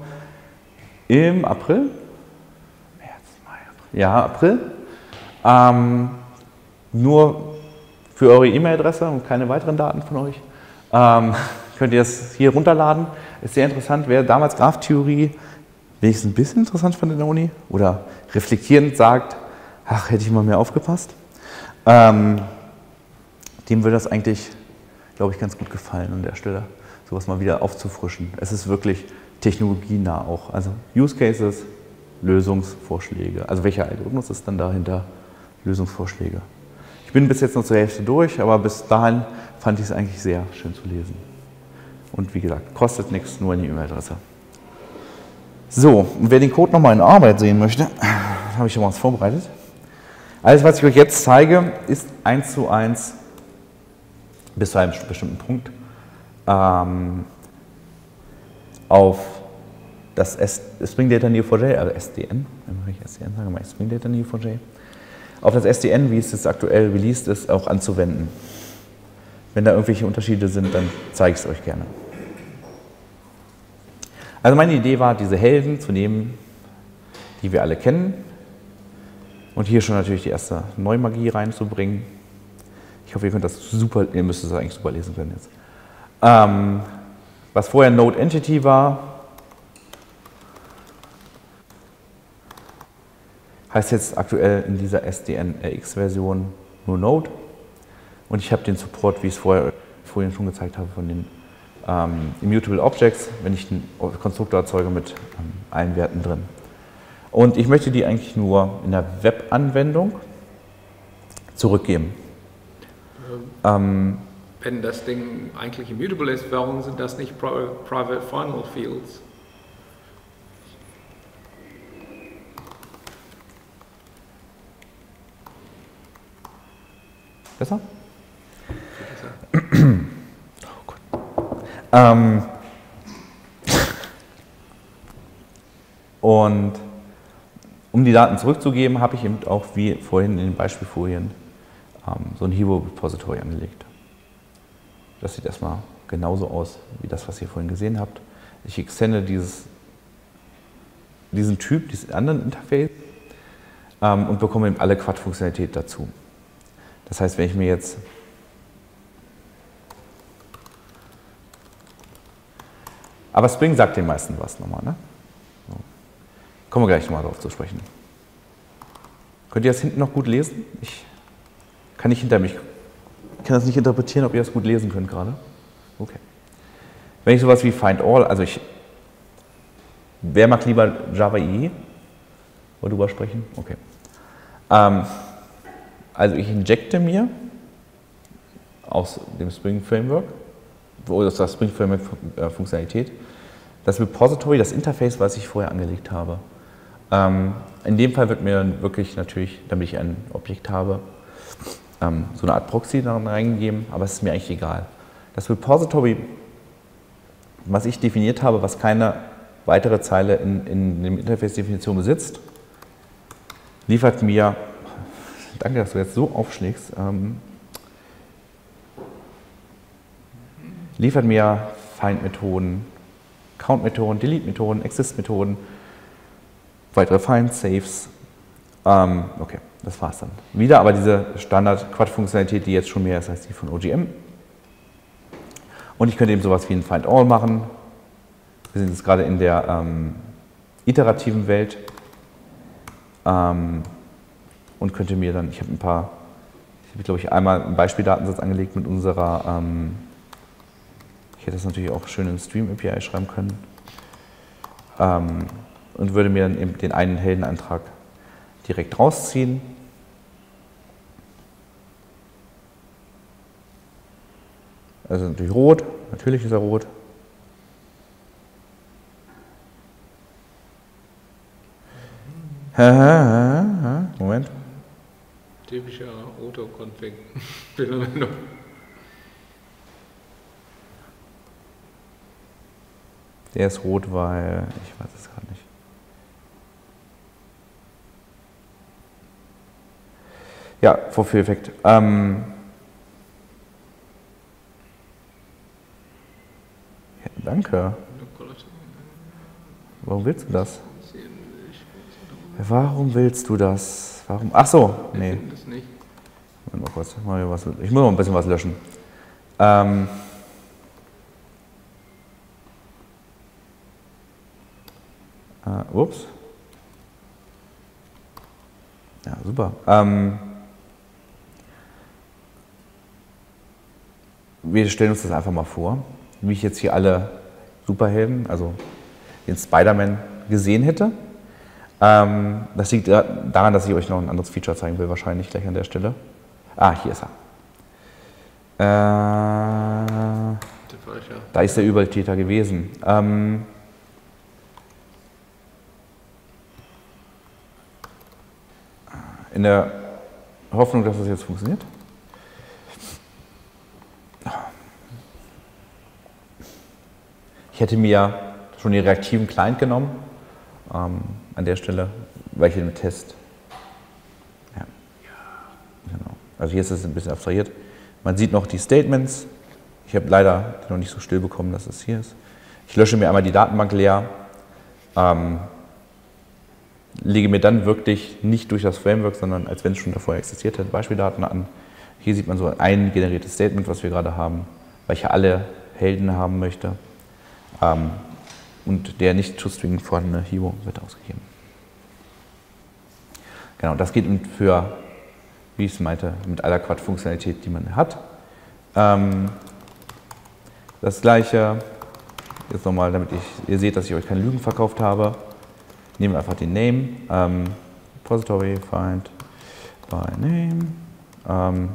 im April. März, Mai, April. Ja, April. Ähm, nur für eure E-Mail-Adresse und keine weiteren Daten von euch. Ähm, könnt ihr das hier runterladen. Ist sehr interessant, wer damals Graph-Theorie wenigstens ein bisschen interessant fand in der Uni oder reflektierend sagt, ach, hätte ich mal mehr aufgepasst, ähm, dem würde das eigentlich, glaube ich, ganz gut gefallen an der Stelle, sowas mal wieder aufzufrischen. Es ist wirklich technologienah auch, also Use Cases, Lösungsvorschläge, also welcher Algorithmus ist dann dahinter, Lösungsvorschläge. Ich bin bis jetzt noch zur Hälfte durch, aber bis dahin fand ich es eigentlich sehr schön zu lesen. Und wie gesagt, kostet nichts, nur eine E-Mail-Adresse. So, und wer den Code nochmal in Arbeit sehen möchte, habe ich schon mal was vorbereitet. Alles, was ich euch jetzt zeige, ist eins zu eins bis zu einem bestimmten Punkt ähm, auf das Spring Data N E O four J, also S D N, wenn ich S D N sage, mal Spring Data N E O four J, auf das S D N, wie es jetzt aktuell released ist, auch anzuwenden. Wenn da irgendwelche Unterschiede sind, dann zeige ich es euch gerne. Also meine Idee war, diese Helden zu nehmen, die wir alle kennen, und hier schon natürlich die erste Neumagie reinzubringen. Ich hoffe, ihr könnt das super, ihr müsst es eigentlich super lesen können jetzt. Ähm, was vorher Node Entity war, heißt jetzt aktuell in dieser S D N R X-Version nur Node. Und ich habe den Support, wie ich es vorher, vorhin schon gezeigt habe, von den ähm, Immutable Objects, wenn ich einen Konstruktor erzeuge mit ähm, allen Werten drin. Und ich möchte die eigentlich nur in der Web-Anwendung zurückgeben. Ähm, Wenn das Ding eigentlich immutable ist, warum sind das nicht Private Final Fields? Besser? Oh Gott. Ähm Und um die Daten zurückzugeben, habe ich eben auch, wie vorhin in den Beispielfolien, ähm, so ein Hero-Repository angelegt. Das sieht erstmal genauso aus, wie das, was ihr vorhin gesehen habt. Ich extende dieses, diesen Typ, diesen anderen Interface ähm, und bekomme eben alle Quad-Funktionalität dazu. Das heißt, wenn ich mir jetzt aber Spring sagt den meisten was nochmal, ne? So. Kommen wir gleich nochmal darauf zu sprechen. Könnt ihr das hinten noch gut lesen? Ich kann nicht hinter mich, ich kann das nicht interpretieren, ob ihr das gut lesen könnt gerade. Okay. Wenn ich sowas wie Find All, also ich, wer mag lieber Java E E? Wollt drüber sprechen? Okay. Ähm, Also ich injecte mir aus dem Spring Framework, oder aus der Spring Framework Funktionalität, das Repository, das Interface, was ich vorher angelegt habe. Ähm, in dem Fall wird mir dann wirklich natürlich, damit ich ein Objekt habe, ähm, so eine Art Proxy daran reingegeben, aber es ist mir eigentlich egal. Das Repository was ich definiert habe, was keine weitere Zeile in, in dem Interface-Definition besitzt, liefert mir, danke, dass du jetzt so aufschlägst, ähm, liefert mir Find-Methoden, Count-Methoden, Delete-Methoden, Exist-Methoden, weitere Find, Saves. Ähm, okay, das war's dann. Wieder aber diese Standard-Quad-Funktionalität, die jetzt schon mehr ist als die von O G M. Und ich könnte eben sowas wie ein Find-All machen. Wir sind jetzt gerade in der ähm, iterativen Welt. Ähm, und könnte mir dann, ich habe ein paar, ich habe glaube ich einmal einen Beispieldatensatz angelegt mit unserer, ähm, ich hätte das natürlich auch schön in Stream A P I schreiben können. Ähm, und würde mir dann eben den einen Heldenantrag direkt rausziehen. Also natürlich rot, natürlich ist er rot. Moment. Typischer Autoconfig. Phänomen. Der ist rot, weil ich weiß es gerade nicht. Ja, Vorführeffekt. Ähm, ja, danke. Warum willst du das? Warum willst du das? Warum? Ach so, nee. Moment mal kurz. Ich muss noch ein bisschen was löschen. Ähm, äh, ups. Ja, super. Ähm, wir stellen uns das einfach mal vor, wie ich jetzt hier alle Superhelden, also den Spider-Man, gesehen hätte. Ähm, das liegt daran, dass ich euch noch ein anderes Feature zeigen will, wahrscheinlich gleich an der Stelle. Ah, hier ist er. Äh, da ist der Übeltäter gewesen. Ähm, in der Hoffnung, dass das jetzt funktioniert. Ich hätte mir schon den reaktiven Client genommen, ähm, an der Stelle, weil ich den Test. Ja. Genau. Also hier ist es ein bisschen abstrahiert. Man sieht noch die Statements. Ich habe leider noch nicht so still bekommen, dass es hier ist. Ich lösche mir einmal die Datenbank leer, ähm, lege mir dann wirklich nicht durch das Framework, sondern als wenn es schon davor existiert hat, Beispieldaten an. Hier sieht man so ein generiertes Statement, was wir gerade haben, weil ich ja alle Helden haben möchte. Ähm, und der nicht toString vorhandene Hero wird ausgegeben. Genau, das geht für, wie ich es meinte, mit aller Quad-Funktionalität, die man hat. Ähm, das gleiche, jetzt nochmal, damit ich, ihr seht, dass ich euch keine Lügen verkauft habe. Nehmen wir einfach den Name, ähm, Repository, find by name, ähm,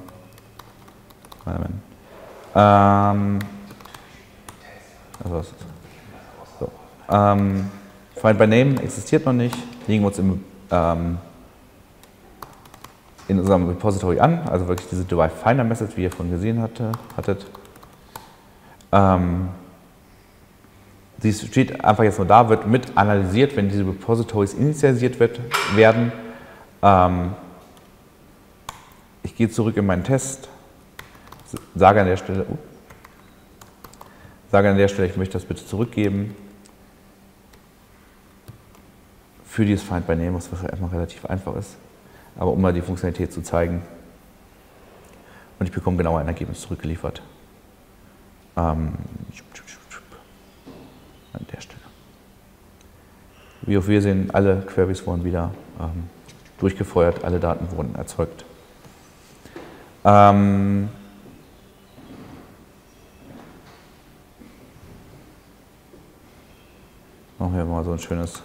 ähm, also was ist das? So. Ähm, Find by Name existiert noch nicht, legen wir uns im, ähm, in unserem Repository an, also wirklich diese Derive Finder Message, wie ihr vorhin gesehen hatte, hattet. Ähm, sie steht einfach jetzt nur da, wird mit analysiert, wenn diese Repositories initialisiert wird, werden. Ähm, ich gehe zurück in meinen Test, sage an der Stelle, uh, sage an der Stelle, ich möchte das bitte zurückgeben. Für dieses Find by Name, was erstmal relativ einfach ist, aber um mal die Funktionalität zu zeigen. Und ich bekomme genau ein Ergebnis zurückgeliefert. Ähm, an der Stelle. Wie auch wir sehen, alle Queries wurden wieder ähm, durchgefeuert, alle Daten wurden erzeugt. Ähm, machen wir mal so ein schönes.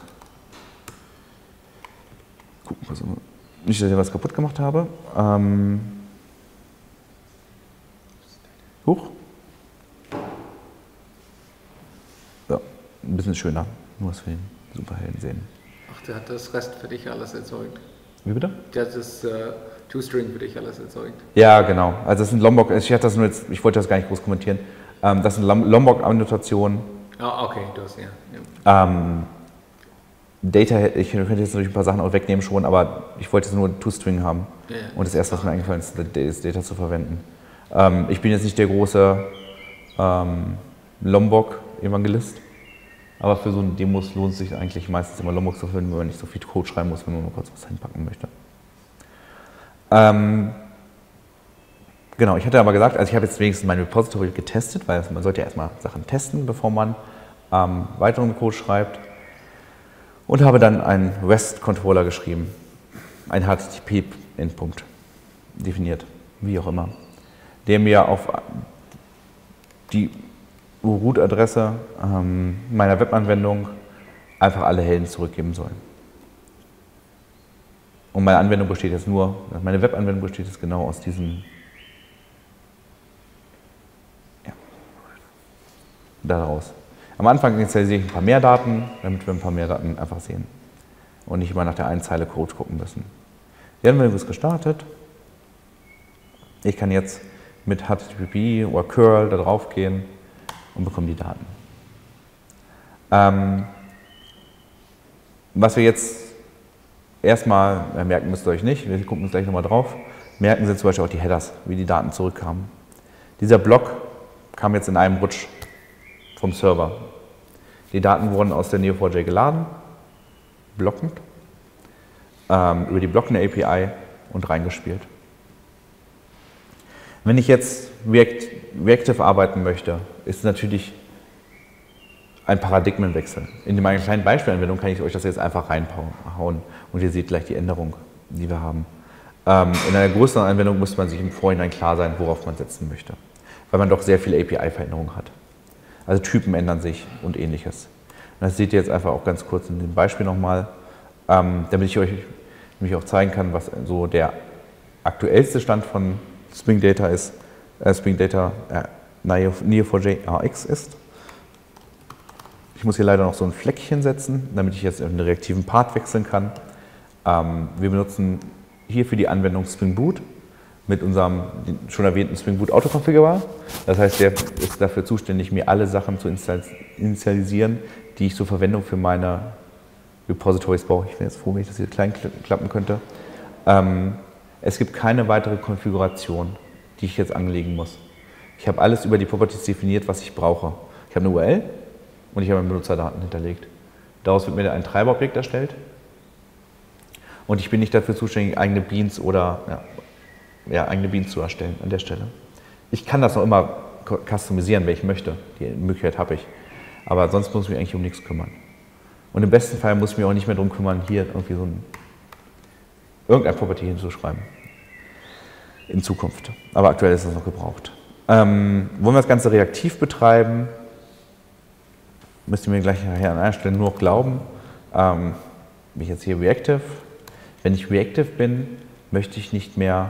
Gucken, was immer. Nicht, dass ich was kaputt gemacht habe. Ähm, Huch. Ja, ein bisschen schöner, nur was wir den Superhelden sehen. Ach, der hat das Rest für dich alles erzeugt. Wie bitte? Der hat das äh, toString für dich alles erzeugt. Ja, genau. Also das sind Lombok, ich, hatte das nur jetzt, ich wollte das gar nicht groß kommentieren. Ähm, das sind Lombok-Annotationen. Ah, okay, du hast, ja. ja. Ähm, Data, ich könnte jetzt natürlich ein paar Sachen auch wegnehmen schon, aber ich wollte jetzt nur ToString haben. Ja, ja. Und das erste, was mir eingefallen ist, ist Data zu verwenden. Ähm, ich bin jetzt nicht der große ähm, Lombok-Evangelist, aber für so eine Demos lohnt es sich eigentlich meistens immer Lombok zu verwenden, wenn man nicht so viel Code schreiben muss, wenn man nur kurz was hinpacken möchte. Ähm, genau, ich hatte aber gesagt, also ich habe jetzt wenigstens mein Repository getestet, weil man sollte ja erstmal Sachen testen, bevor man ähm, weiteren Code schreibt. Und habe dann einen REST-Controller geschrieben, einen H T T P-Endpunkt definiert, wie auch immer, der mir auf die Root-Adresse ähm, meiner Webanwendung einfach alle Helden zurückgeben soll. Und meine Anwendung besteht jetzt nur, meine Webanwendung besteht jetzt genau aus diesem, ja, daraus. Am Anfang initialisiere ich ein paar mehr Daten, damit wir ein paar mehr Daten einfach sehen und nicht immer nach der einen Zeile Code gucken müssen. Die Anwendung ist gestartet. Ich kann jetzt mit H T T P oder curl da drauf gehen und bekomme die Daten. Ähm, was wir jetzt erstmal, ja, merken müsst ihr euch nicht, wir gucken uns gleich nochmal drauf, merken sind zum Beispiel auch die Headers, wie die Daten zurückkamen. Dieser Block kam jetzt in einem Rutsch vom Server. Die Daten wurden aus der N E O four j geladen, blockend, ähm, über die blockende A P I und reingespielt. Wenn ich jetzt React, reactive arbeiten möchte, ist es natürlich ein Paradigmenwechsel. In meiner kleinen Beispielanwendung kann ich euch das jetzt einfach reinhauen und ihr seht gleich die Änderung, die wir haben. Ähm, in einer größeren Anwendung muss man sich im Vorhinein klar sein, worauf man setzen möchte, weil man doch sehr viele A P I-Veränderungen hat. Also Typen ändern sich und ähnliches. Und das seht ihr jetzt einfach auch ganz kurz in dem Beispiel nochmal, ähm, damit ich euch nämlich auch zeigen kann, was so der aktuellste Stand von Spring Data ist, äh, Spring Data äh, N E O four j R X ist. Ich muss hier leider noch so ein Fleckchen setzen, damit ich jetzt in den reaktiven Part wechseln kann. Ähm, wir benutzen hier für die Anwendung Spring Boot mit unserem schon erwähnten Spring Boot Autokonfigurer. Das heißt, der ist dafür zuständig, mir alle Sachen zu initialisieren, die ich zur Verwendung für meine Repositories brauche. Ich wäre jetzt froh, wenn ich das hier klein klappen könnte. Ähm, es gibt keine weitere Konfiguration, die ich jetzt anlegen muss. Ich habe alles über die Properties definiert, was ich brauche. Ich habe eine U R L und ich habe meine Benutzerdaten hinterlegt. Daraus wird mir ein Treiberobjekt erstellt und ich bin nicht dafür zuständig, eigene Beans oder ja, ja, eigene Beans zu erstellen an der Stelle. Ich kann das noch immer customisieren, wenn ich möchte. Die Möglichkeit habe ich. Aber sonst muss ich mich eigentlich um nichts kümmern. Und im besten Fall muss ich mich auch nicht mehr darum kümmern, hier irgendwie so ein, irgendein Property hinzuschreiben. In Zukunft. Aber aktuell ist das noch gebraucht. Ähm, wollen wir das Ganze reaktiv betreiben? Müsst ihr mir gleich nachher an einer Stelle nur noch glauben. Ähm, bin ich jetzt hier reactive? Wenn ich reactive bin, möchte ich nicht mehr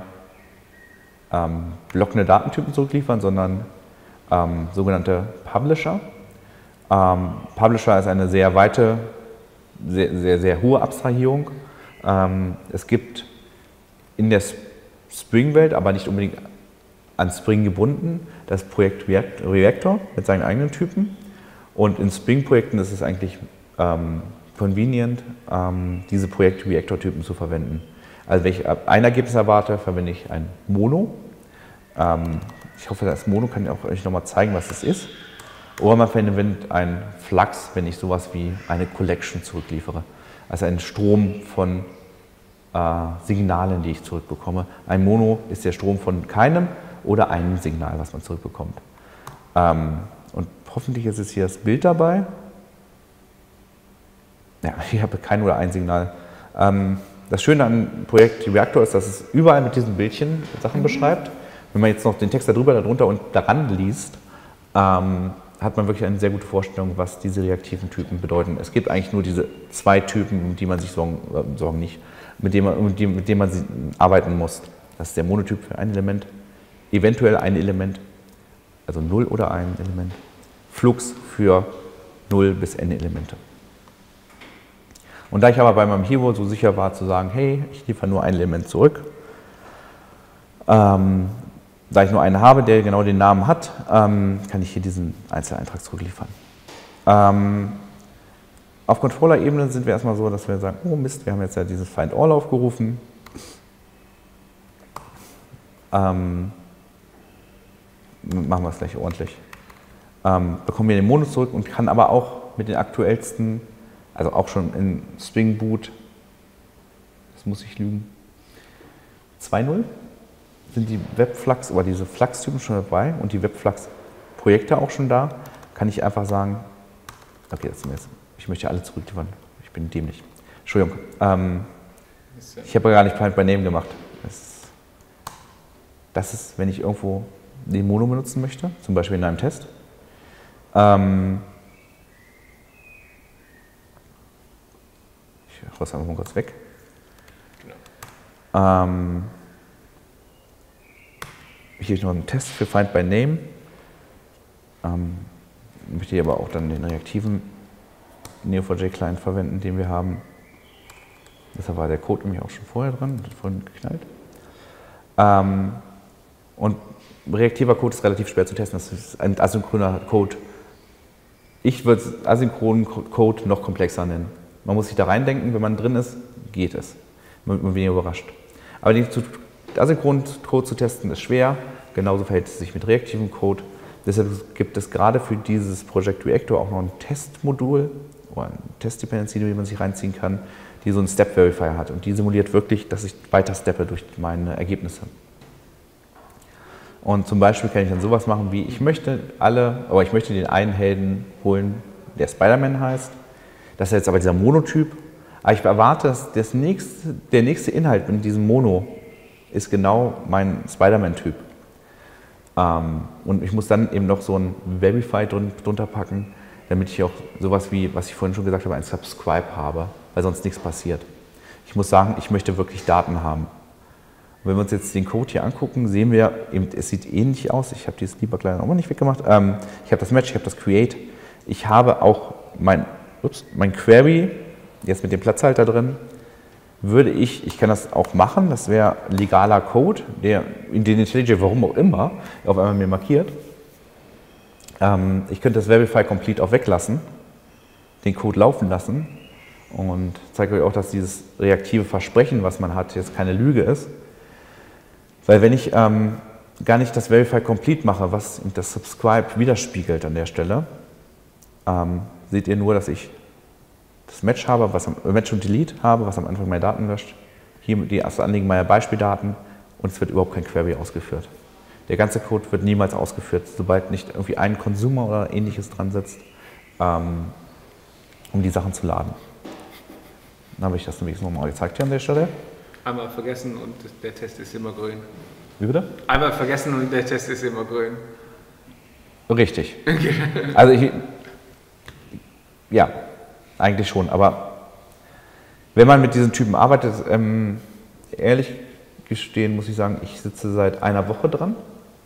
ähm, blockende Datentypen zurückliefern, sondern ähm, sogenannte Publisher. Ähm, Publisher ist eine sehr weite, sehr, sehr, sehr hohe Abstrahierung. Ähm, es gibt in der Spring-Welt, aber nicht unbedingt an Spring gebunden, das Projekt React, Reactor mit seinen eigenen Typen. Und in Spring-Projekten ist es eigentlich ähm, convenient, ähm, diese Projekt-Reactor-Typen zu verwenden. Also wenn ich ein Ergebnis erwarte, verwende ich ein Mono. Ähm, ich hoffe, das Mono kann ich auch euch nochmal zeigen, was das ist. Oder man verwendet ein Flux, wenn ich sowas wie eine Collection zurückliefere. Also einen Strom von äh, Signalen, die ich zurückbekomme. Ein Mono ist der Strom von keinem oder einem Signal, was man zurückbekommt. Ähm, und hoffentlich ist jetzt hier das Bild dabei. Ja, ich habe kein oder ein Signal. Ähm, das Schöne an Projekt Reactor ist, dass es überall mit diesen Bildchen Sachen beschreibt. Wenn man jetzt noch den Text darüber, darunter und daran liest, ähm, hat man wirklich eine sehr gute Vorstellung, was diese reaktiven Typen bedeuten. Es gibt eigentlich nur diese zwei Typen, um die man sich sorgen, äh, sorgen nicht, mit denen man, mit dem, mit dem man arbeiten muss. Das ist der Monotyp für ein Element, eventuell ein Element, also null oder ein Element, Flux für null bis n Elemente. Und da ich aber bei meinem Hero so sicher war zu sagen, hey, ich liefere nur ein Element zurück, ähm, da ich nur einen habe, der genau den Namen hat, ähm, kann ich hier diesen Einzeleintrag zurückliefern. Ähm, auf Controller-Ebene sind wir erstmal so, dass wir sagen, oh Mist, wir haben jetzt ja dieses Find All aufgerufen. Ähm, machen wir es gleich ordentlich. Ähm, bekommen wir den Mono zurück und kann aber auch mit den aktuellsten, also auch schon in Spring Boot, das muss ich lügen, zwei Punkt null sind die Webflux oder diese Flux-Typen schon dabei und die Webflux-Projekte auch schon da, kann ich einfach sagen, okay, das sind wir jetzt, ich möchte alle zurückliefern, ich bin dämlich. Entschuldigung, ähm, ich habe ja gar nicht Find by Name gemacht. Das, das ist, wenn ich irgendwo den Mono benutzen möchte, zum Beispiel in einem Test. Ähm, ich raus einfach mal kurz weg. Genau. Ähm, hier noch einen Test für Find by Name. Ähm, möchte ich aber auch dann den reaktiven N E O four j Client verwenden, den wir haben. Deshalb war der Code nämlich auch schon vorher dran, hat vorhin geknallt. Ähm, und reaktiver Code ist relativ schwer zu testen, das ist ein asynchroner Code. Ich würde es asynchronen Code noch komplexer nennen. Man muss sich da reindenken, wenn man drin ist, geht es. Man wird weniger überrascht. Aber den asynchronen Code zu testen ist schwer, genauso verhält es sich mit reaktivem Code. Deshalb gibt es gerade für dieses Project Reactor auch noch ein Testmodul oder eine Test-Dependency, die man sich reinziehen kann, die so einen Step-Verifier hat. Und die simuliert wirklich, dass ich weiter steppe durch meine Ergebnisse. Und zum Beispiel kann ich dann sowas machen wie, ich möchte alle, aber ich möchte den einen Helden holen, der Spider-Man heißt. Das ist jetzt aber dieser Monotyp. Aber ich erwarte, dass das nächste, der nächste Inhalt in diesem Mono ist genau mein Spider-Man-Typ. Ähm, und ich muss dann eben noch so ein Verify drun, drunter packen, damit ich auch sowas wie, was ich vorhin schon gesagt habe, ein Subscribe habe, weil sonst nichts passiert. Ich muss sagen, ich möchte wirklich Daten haben. Und wenn wir uns jetzt den Code hier angucken, sehen wir, eben, es sieht ähnlich aus. Ich habe dieses Debug leider auch mal nicht weggemacht. Ähm, ich habe das Match, ich habe das Create. Ich habe auch mein, ups, mein Query, jetzt mit dem Platzhalter drin, würde ich, ich kann das auch machen, das wäre legaler Code, der in den IntelliJ, warum auch immer, auf einmal mir markiert. Ähm, ich könnte das Verify Complete auch weglassen, den Code laufen lassen und zeige euch auch, dass dieses reaktive Versprechen, was man hat, jetzt keine Lüge ist. Weil wenn ich ähm, gar nicht das Verify Complete mache, was das Subscribe widerspiegelt an der Stelle, ähm, seht ihr nur, dass ich das Match habe, was am, Match und Delete habe, was am Anfang meine Daten löscht. Hier die erste Anlegen meiner Beispieldaten und es wird überhaupt kein Query ausgeführt. Der ganze Code wird niemals ausgeführt, sobald nicht irgendwie ein Consumer oder ähnliches dran sitzt, ähm, um die Sachen zu laden. Dann habe ich das nämlich nochmal gezeigt hier an der Stelle. Einmal vergessen und der Test ist immer grün. Wie bitte? Einmal vergessen und der Test ist immer grün. Richtig. Also ich, ja, eigentlich schon, aber wenn man mit diesen Typen arbeitet, ähm, ehrlich gestehen muss ich sagen, ich sitze seit einer Woche dran,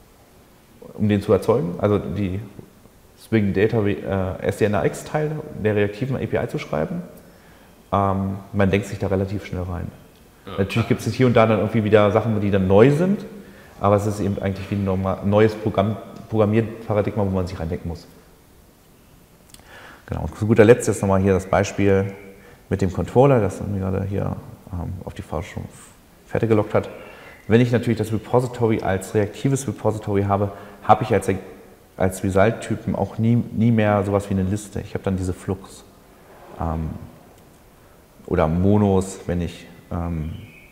um den zu erzeugen, also die Swing Data äh, S D N A X-Teil der reaktiven A P I zu schreiben. Ähm, man denkt sich da relativ schnell rein. Ja. Natürlich gibt es hier und da dann irgendwie wieder Sachen, die dann neu sind, aber es ist eben eigentlich wie ein normal, neues Programm, Programmierparadigma, wo man sich reindenken muss. Genau. Und zu guter Letzt jetzt nochmal hier das Beispiel mit dem Controller, das mir gerade hier ähm, auf die Fahrt schon fertig gelockt hat. Wenn ich natürlich das Repository als reaktives Repository habe, habe ich als, als Result-Typen auch nie, nie mehr sowas wie eine Liste. Ich habe dann diese Flux ähm, oder Monos, wenn ich ähm,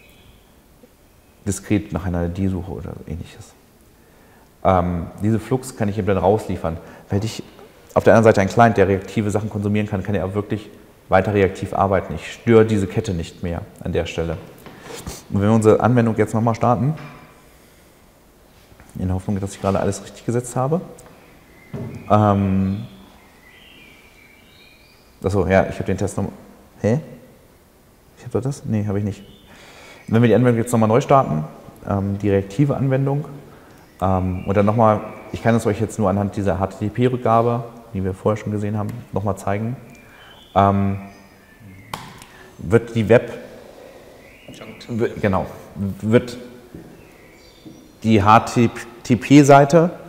diskret nach einer I D suche oder ähnliches. Ähm, diese Flux kann ich eben dann rausliefern. Weil ich auf der anderen Seite ein Client, der reaktive Sachen konsumieren kann, kann er auch wirklich weiter reaktiv arbeiten. Ich störe diese Kette nicht mehr an der Stelle. Und wenn wir unsere Anwendung jetzt nochmal starten, in der Hoffnung, dass ich gerade alles richtig gesetzt habe. Ähm, achso, ja, ich habe den Test nochmal. Hä? Ich habe das? Nee, habe ich nicht. Wenn wir die Anwendung jetzt nochmal neu starten, ähm, die reaktive Anwendung, ähm, und dann nochmal, ich kann es euch jetzt nur anhand dieser H T T P-Rückgabe, die wir vorher schon gesehen haben, nochmal zeigen, ähm, wird die Web, wird, genau, wird die H T T P-Seite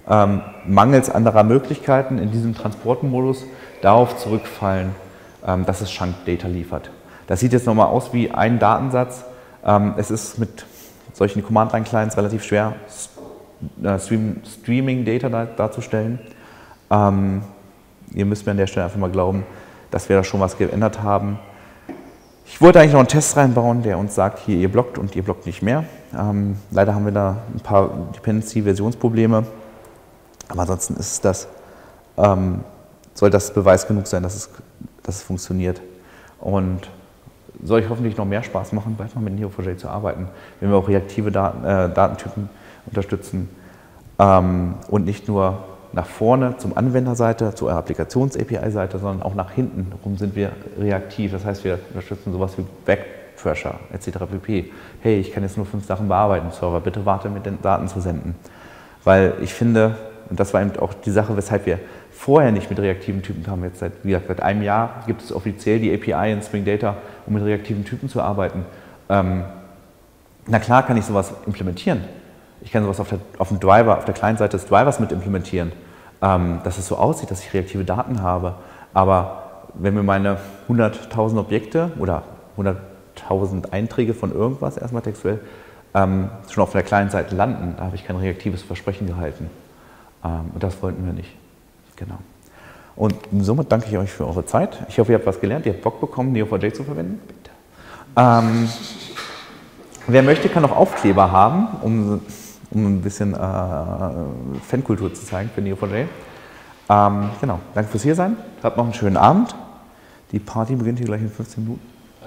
ähm, mangels anderer Möglichkeiten in diesem Transportmodus darauf zurückfallen, ähm, dass es Chunk-Data liefert. Das sieht jetzt nochmal aus wie ein Datensatz. Ähm, es ist mit solchen Command-Line-Clients relativ schwer, äh, Stream, Streaming-Data da, darzustellen. Ähm, ihr müsst mir an der Stelle einfach mal glauben, dass wir da schon was geändert haben. Ich wollte eigentlich noch einen Test reinbauen, der uns sagt, hier ihr blockt und ihr blockt nicht mehr. Ähm, leider haben wir da ein paar Dependency-Versionsprobleme, aber ansonsten ist es das, ähm, soll das Beweis genug sein, dass es, dass es funktioniert. Und soll ich hoffentlich noch mehr Spaß machen, bald mal mit N E O four j zu arbeiten, wenn wir auch reaktive Daten, äh, Datentypen unterstützen ähm, und nicht nur nach vorne zum Anwenderseite, zur Applikations-A P I-Seite, sondern auch nach hinten rum sind wir reaktiv. Das heißt, wir unterstützen sowas wie Backpressure et cetera pp. Hey, ich kann jetzt nur fünf Sachen bearbeiten, Server, bitte warte mit den Daten zu senden. Weil ich finde, und das war eben auch die Sache, weshalb wir vorher nicht mit reaktiven Typen kamen, jetzt seit, wie gesagt, seit einem Jahr gibt es offiziell die A P I in Spring Data, um mit reaktiven Typen zu arbeiten. Ähm, na klar kann ich sowas implementieren. Ich kann sowas auf, der, auf dem Driver, auf der Client-Seite des Drivers mit implementieren, ähm, dass es so aussieht, dass ich reaktive Daten habe. Aber wenn mir meine hunderttausend Objekte oder hunderttausend Einträge von irgendwas erstmal textuell ähm, schon auf der Client-Seite landen, da habe ich kein reaktives Versprechen gehalten. Ähm, und das wollten wir nicht. Genau. Und somit danke ich euch für eure Zeit. Ich hoffe, ihr habt was gelernt, ihr habt Bock bekommen, N E O four j zu verwenden. Bitte. Ähm, wer möchte, kann auch Aufkleber haben, um um ein bisschen äh, Fankultur zu zeigen für N E O four j. Ähm, genau, danke fürs Hiersein. Habt noch einen schönen Abend. Die Party beginnt hier gleich in fünfzehn Minuten.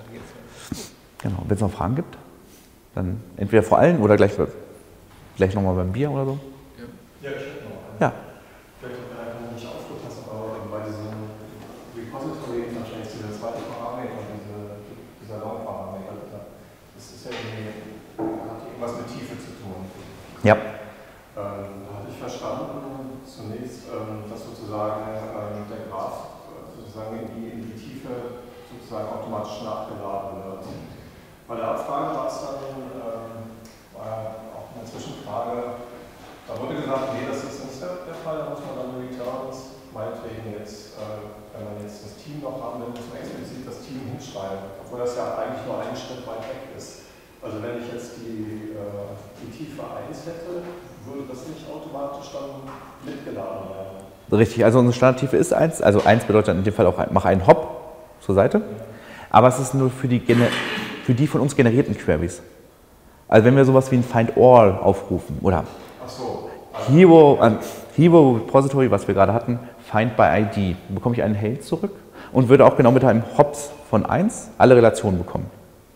Genau, wenn es noch Fragen gibt, dann entweder vor allen oder gleich, gleich nochmal beim Bier oder so. Ja, ich hätte noch einen. Ja. Vielleicht habt ihr einfach nicht aufgepasst, aber bei diesem Repository wahrscheinlich dieser zweite Parameter, diese, dieser Long-Parameter, das ist ja irgendwie, hat irgendwas mit Tiefe zu tun. Ja. Ähm, da hatte ich verstanden, zunächst, ähm, dass sozusagen ähm, der Graph sozusagen in die, in die Tiefe sozusagen automatisch nachgeladen wird. Bei der Abfrage war es dann, ähm, war auch eine Zwischenfrage, da wurde gesagt, nee, das ist nicht der, der Fall, da muss man dann Returns, meinetwegen jetzt, äh, wenn man jetzt das Team noch haben will, muss man explizit das Team hinschreiben, obwohl das ja eigentlich nur einen Schritt weit weg ist. Also wenn ich jetzt die, äh, die Tiefe eins hätte, würde das nicht automatisch dann mitgeladen werden. Richtig, also unsere Standardtiefe ist eins, also eins bedeutet in dem Fall auch, mach einen Hop zur Seite, aber es ist nur für die, für die von uns generierten Queries. Also wenn wir sowas wie ein Find All aufrufen oder Ach so. Hero, äh, Hero Repository, was wir gerade hatten, Find by I D, dann bekomme ich einen Held zurück und würde auch genau mit einem Hops von eins alle Relationen bekommen.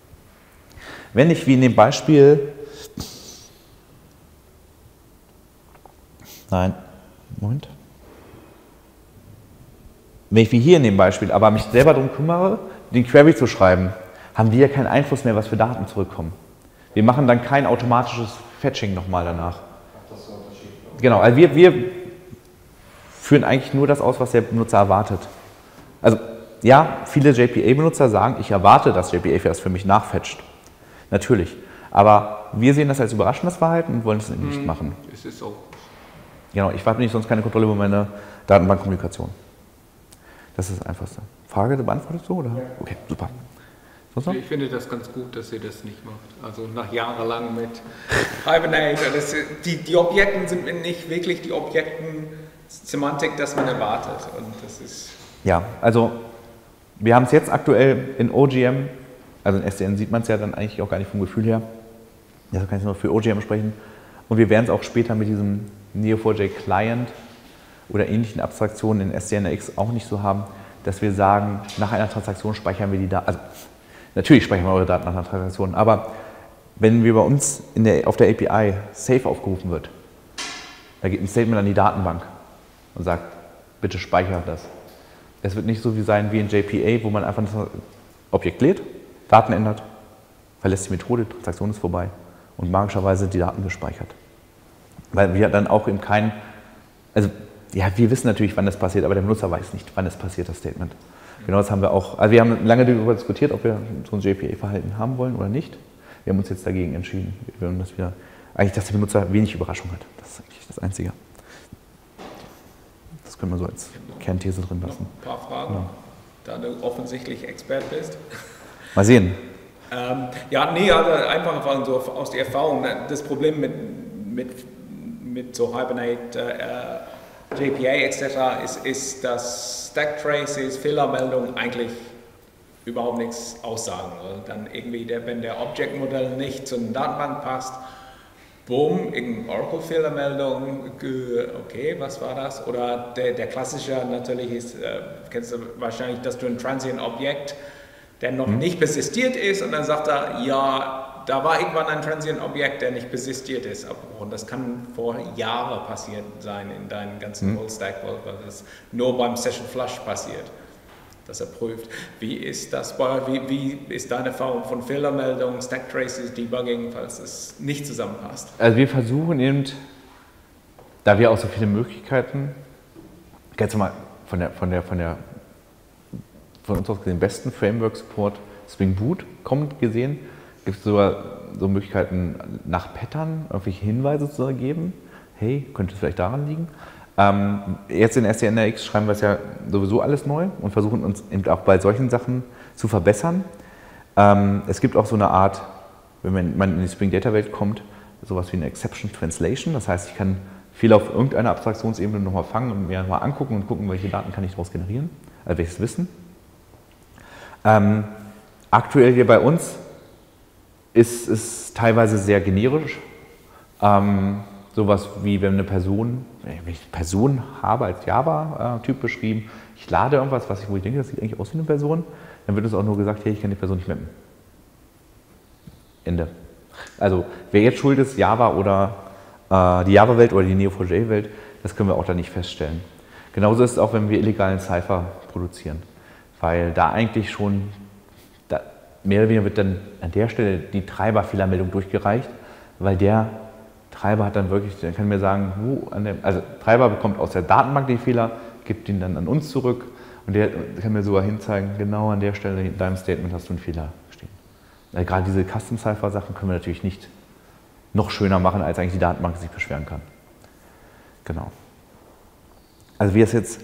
Wenn ich wie in dem Beispiel, nein, Moment, wenn ich wie hier in dem Beispiel aber mich selber darum kümmere, den Query zu schreiben, haben wir ja keinen Einfluss mehr, was für Daten zurückkommen. Wir machen dann kein automatisches Fetching nochmal danach. Das ist der Unterschied. Genau, also wir, wir führen eigentlich nur das aus, was der Benutzer erwartet. Also ja, viele J P A-Benutzer sagen, ich erwarte, dass J P A das für mich nachfetcht. Natürlich. Aber wir sehen das als überraschendes Verhalten und wollen es nicht machen. Es ist auch. Genau, ich habe nicht sonst keine Kontrolle über meine Datenbankkommunikation. Das ist das Einfachste. Frage beantwortet so, oder? Okay, super. Sonst noch? Ich finde das ganz gut, dass ihr das nicht macht. Also nach jahrelang mit Hibernate, das, die, die Objekten sind nicht wirklich die Objekten-Semantik, das man erwartet. Und das ist Ja, also wir haben es jetzt aktuell in O G M, also in S D N sieht man es ja dann eigentlich auch gar nicht vom Gefühl her. Deshalb kann ich nur für O G M sprechen. Und wir werden es auch später mit diesem N E O four j Client oder ähnlichen Abstraktionen in S D N X auch nicht so haben, dass wir sagen, nach einer Transaktion speichern wir die Daten. Also natürlich speichern wir eure Daten nach einer Transaktion, aber wenn wir bei uns in der, auf der A P I Safe aufgerufen wird, da geht ein Statement an die Datenbank und sagt, bitte speichert das. Es wird nicht so wie sein wie in J P A, wo man einfach das Objekt lädt, Daten ändert, verlässt die Methode, die Transaktion ist vorbei und magischerweise die Daten gespeichert. Weil wir dann auch eben kein, also ja, wir wissen natürlich, wann das passiert, aber der Benutzer weiß nicht, wann es passiert, das Statement. Genau das haben wir auch, also wir haben lange darüber diskutiert, ob wir so ein J P A-Verhalten haben wollen oder nicht. Wir haben uns jetzt dagegen entschieden, dass wir eigentlich, dass der Benutzer wenig Überraschung hat. Das ist eigentlich das Einzige. Das können wir so als Kernthese drin lassen. Noch ein paar Fragen, ja. Da du offensichtlich Expert bist. Mal sehen. Ähm, ja, nee, also einfache Fragen so aus der Erfahrung. Das Problem mit, mit, mit so Hibernate, äh, J P A et cetera ist, ist, dass Stack Traces, Fehlermeldungen eigentlich überhaupt nichts aussagen. Also dann irgendwie, der, wenn der Object-Modell nicht zu einer Datenbank passt, boom, irgendeine Oracle-Fehlermeldung, okay, was war das? Oder der, der klassische natürlich ist, äh, kennst du wahrscheinlich, dass du ein Transient-Objekt, der noch mhm. nicht persistiert ist, und dann sagt er, ja, da war irgendwann ein Transient-Objekt, der nicht persistiert ist. Und das kann vor Jahren passiert sein in deinem ganzen mhm. Full-Stack, weil das nur beim Session-Flush passiert, dass er prüft. Wie ist das bei, wie, wie ist deine Erfahrung von Fehlermeldungen, Stack Traces, Debugging, falls es nicht zusammenpasst? Also wir versuchen eben, da wir auch so viele Möglichkeiten, kennst du mal von der, von der, von der, von uns aus gesehen besten Framework-Support Spring Boot kommt gesehen, gibt es sogar so Möglichkeiten nach Pattern irgendwelche Hinweise zu geben. Hey, könnte es vielleicht daran liegen? Ähm, jetzt in S D N R X schreiben wir es ja sowieso alles neu und versuchen uns eben auch bei solchen Sachen zu verbessern. Ähm, es gibt auch so eine Art, wenn man in die Spring Data Welt kommt, sowas wie eine Exception Translation. Das heißt, ich kann viel auf irgendeiner Abstraktionsebene nochmal fangen und mir mal angucken und gucken, welche Daten kann ich daraus generieren, also welches Wissen. Ähm, aktuell hier bei uns ist es teilweise sehr generisch. Ähm, Sowas wie, wenn eine Person, wenn ich eine Person habe als Java-Typ beschrieben, ich lade irgendwas, was ich, wo ich denke, das sieht eigentlich aus wie eine Person, dann wird uns auch nur gesagt, hey, ich kann die Person nicht mappen. Ende. Also, wer jetzt schuld ist, Java oder äh, die Java-Welt oder die N E O four j-Welt, das können wir auch da nicht feststellen. Genauso ist es auch, wenn wir illegalen Cypher produzieren, weil da eigentlich schon, da mehr oder weniger wird dann an der Stelle die Treiberfehlermeldung durchgereicht, weil der Treiber hat dann wirklich, der kann mir sagen, wo an dem, also Treiber bekommt aus der Datenbank den Fehler, gibt ihn dann an uns zurück und der kann mir sogar hinzeigen, genau an der Stelle in deinem Statement hast du einen Fehler stehen. Also gerade diese Custom-Cipher-Sachen können wir natürlich nicht noch schöner machen, als eigentlich die Datenbank sich beschweren kann. Genau. Also wie es jetzt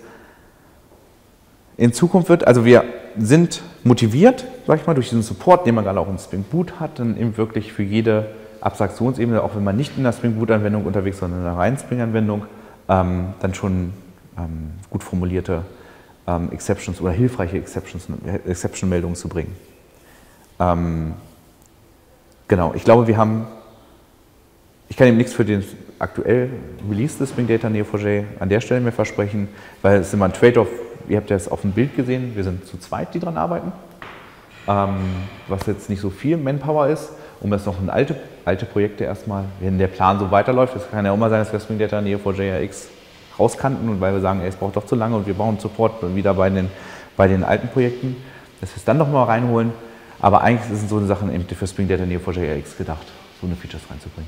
in Zukunft wird, also wir sind motiviert, sag ich mal, durch diesen Support, den man gerade auch in Spring Boot hat, dann eben wirklich für jede Abstraktionsebene, auch wenn man nicht in der Spring Boot-Anwendung unterwegs ist, sondern in einer reinen Spring-Anwendung, ähm, dann schon ähm, gut formulierte ähm, Exceptions oder hilfreiche Exceptions, Exception-Meldungen zu bringen. Ähm, genau, ich glaube, wir haben, ich kann eben nichts für den aktuell Release des Spring Data N E O four j an der Stelle mehr versprechen, weil es ist immer ein Trade-off, ihr habt ja es auf dem Bild gesehen, wir sind zu zweit, die dran arbeiten, ähm, was jetzt nicht so viel Manpower ist, um das noch in alte, alte Projekte erstmal, wenn der Plan so weiterläuft, es kann ja auch mal sein, dass wir Spring Data N E O four j R X rauskanten und weil wir sagen, ey, es braucht doch zu lange und wir brauchen Support wieder bei den, bei den alten Projekten, dass wir es dann noch mal reinholen, aber eigentlich sind so eine Sachen eben für Spring Data N E O four j R X gedacht, so eine Features reinzubringen.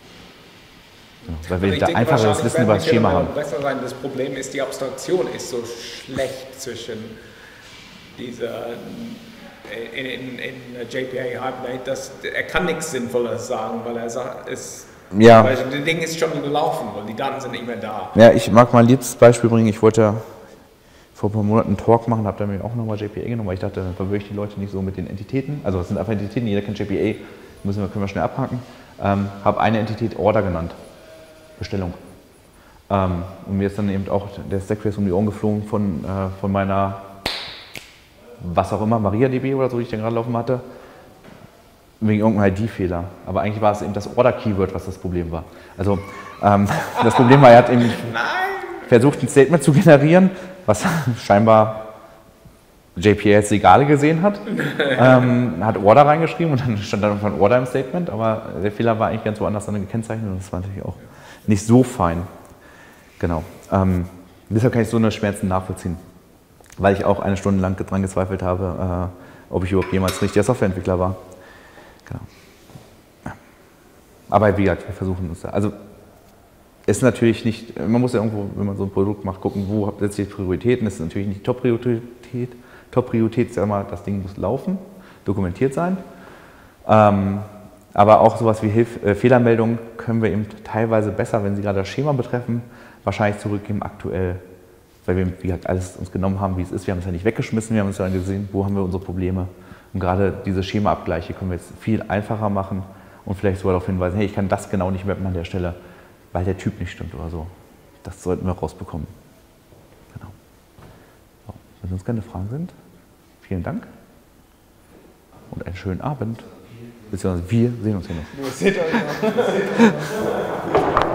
Genau, weil wir da einfacheres Wissen über das Schema haben. Besser sein. Das Problem ist, die Abstraktion ist so schlecht zwischen dieser in, in, in J P A Hibernate, dass er kann nichts Sinnvolles sagen, weil er sagt, es, ja. weil das Ding ist schon gelaufen, weil die Daten sind nicht mehr da. Ja, ich mag mal ein liebstes Beispiel bringen. Ich wollte vor ein paar Monaten einen Talk machen, habe da mir auch nochmal J P A genommen, weil ich dachte, dann verwirre ich die Leute nicht so mit den Entitäten. Also es sind einfach Entitäten, jeder kennt J P A, müssen wir, können wir schnell abhaken. Ähm, habe eine Entität Order genannt. Bestellung. Ähm, und mir ist dann eben auch der Stacktrace um die Ohren geflogen von, äh, von meiner, was auch immer, MariaDB oder so, die ich dann gerade laufen hatte, wegen irgendeinem I D-Fehler. Aber eigentlich war es eben das Order-Keyword, was das Problem war. Also ähm, das Problem war, er hat eben versucht, ein Statement zu generieren, was scheinbar J P A als Egale gesehen hat, ähm, hat Order reingeschrieben und dann stand dann irgendwann Order im Statement, aber der Fehler war eigentlich ganz woanders dann gekennzeichnet und das war natürlich auch nicht so fein. Genau. Ähm, deshalb kann ich so eine Schmerzen nachvollziehen, weil ich auch eine Stunde lang dran gezweifelt habe, äh, ob ich überhaupt jemals richtiger Softwareentwickler war. Genau. Ja. Aber wie gesagt, wir versuchen uns da. Also ist natürlich nicht, man muss ja irgendwo, wenn man so ein Produkt macht, gucken, wo setzt die Prioritäten. Das ist natürlich nicht die Top-Priorität. Top-Priorität ist ja immer, das Ding muss laufen, dokumentiert sein. Ähm, aber auch sowas wie Hilf äh, Fehlermeldungen können wir eben teilweise besser, wenn sie gerade das Schema betreffen, wahrscheinlich zurückgeben. Aktuell weil wir wie gesagt, alles uns genommen haben, wie es ist. Wir haben es ja nicht weggeschmissen, wir haben uns ja gesehen, wo haben wir unsere Probleme. Und gerade diese Schemaabgleiche können wir jetzt viel einfacher machen und vielleicht sogar darauf hinweisen, hey, ich kann das genau nicht mappen an der Stelle, weil der Typ nicht stimmt oder so. Das sollten wir rausbekommen. Genau. So, wenn sonst keine Fragen sind, vielen Dank und einen schönen Abend. Beziehungsweise wir sehen uns hier noch. Seht euch noch.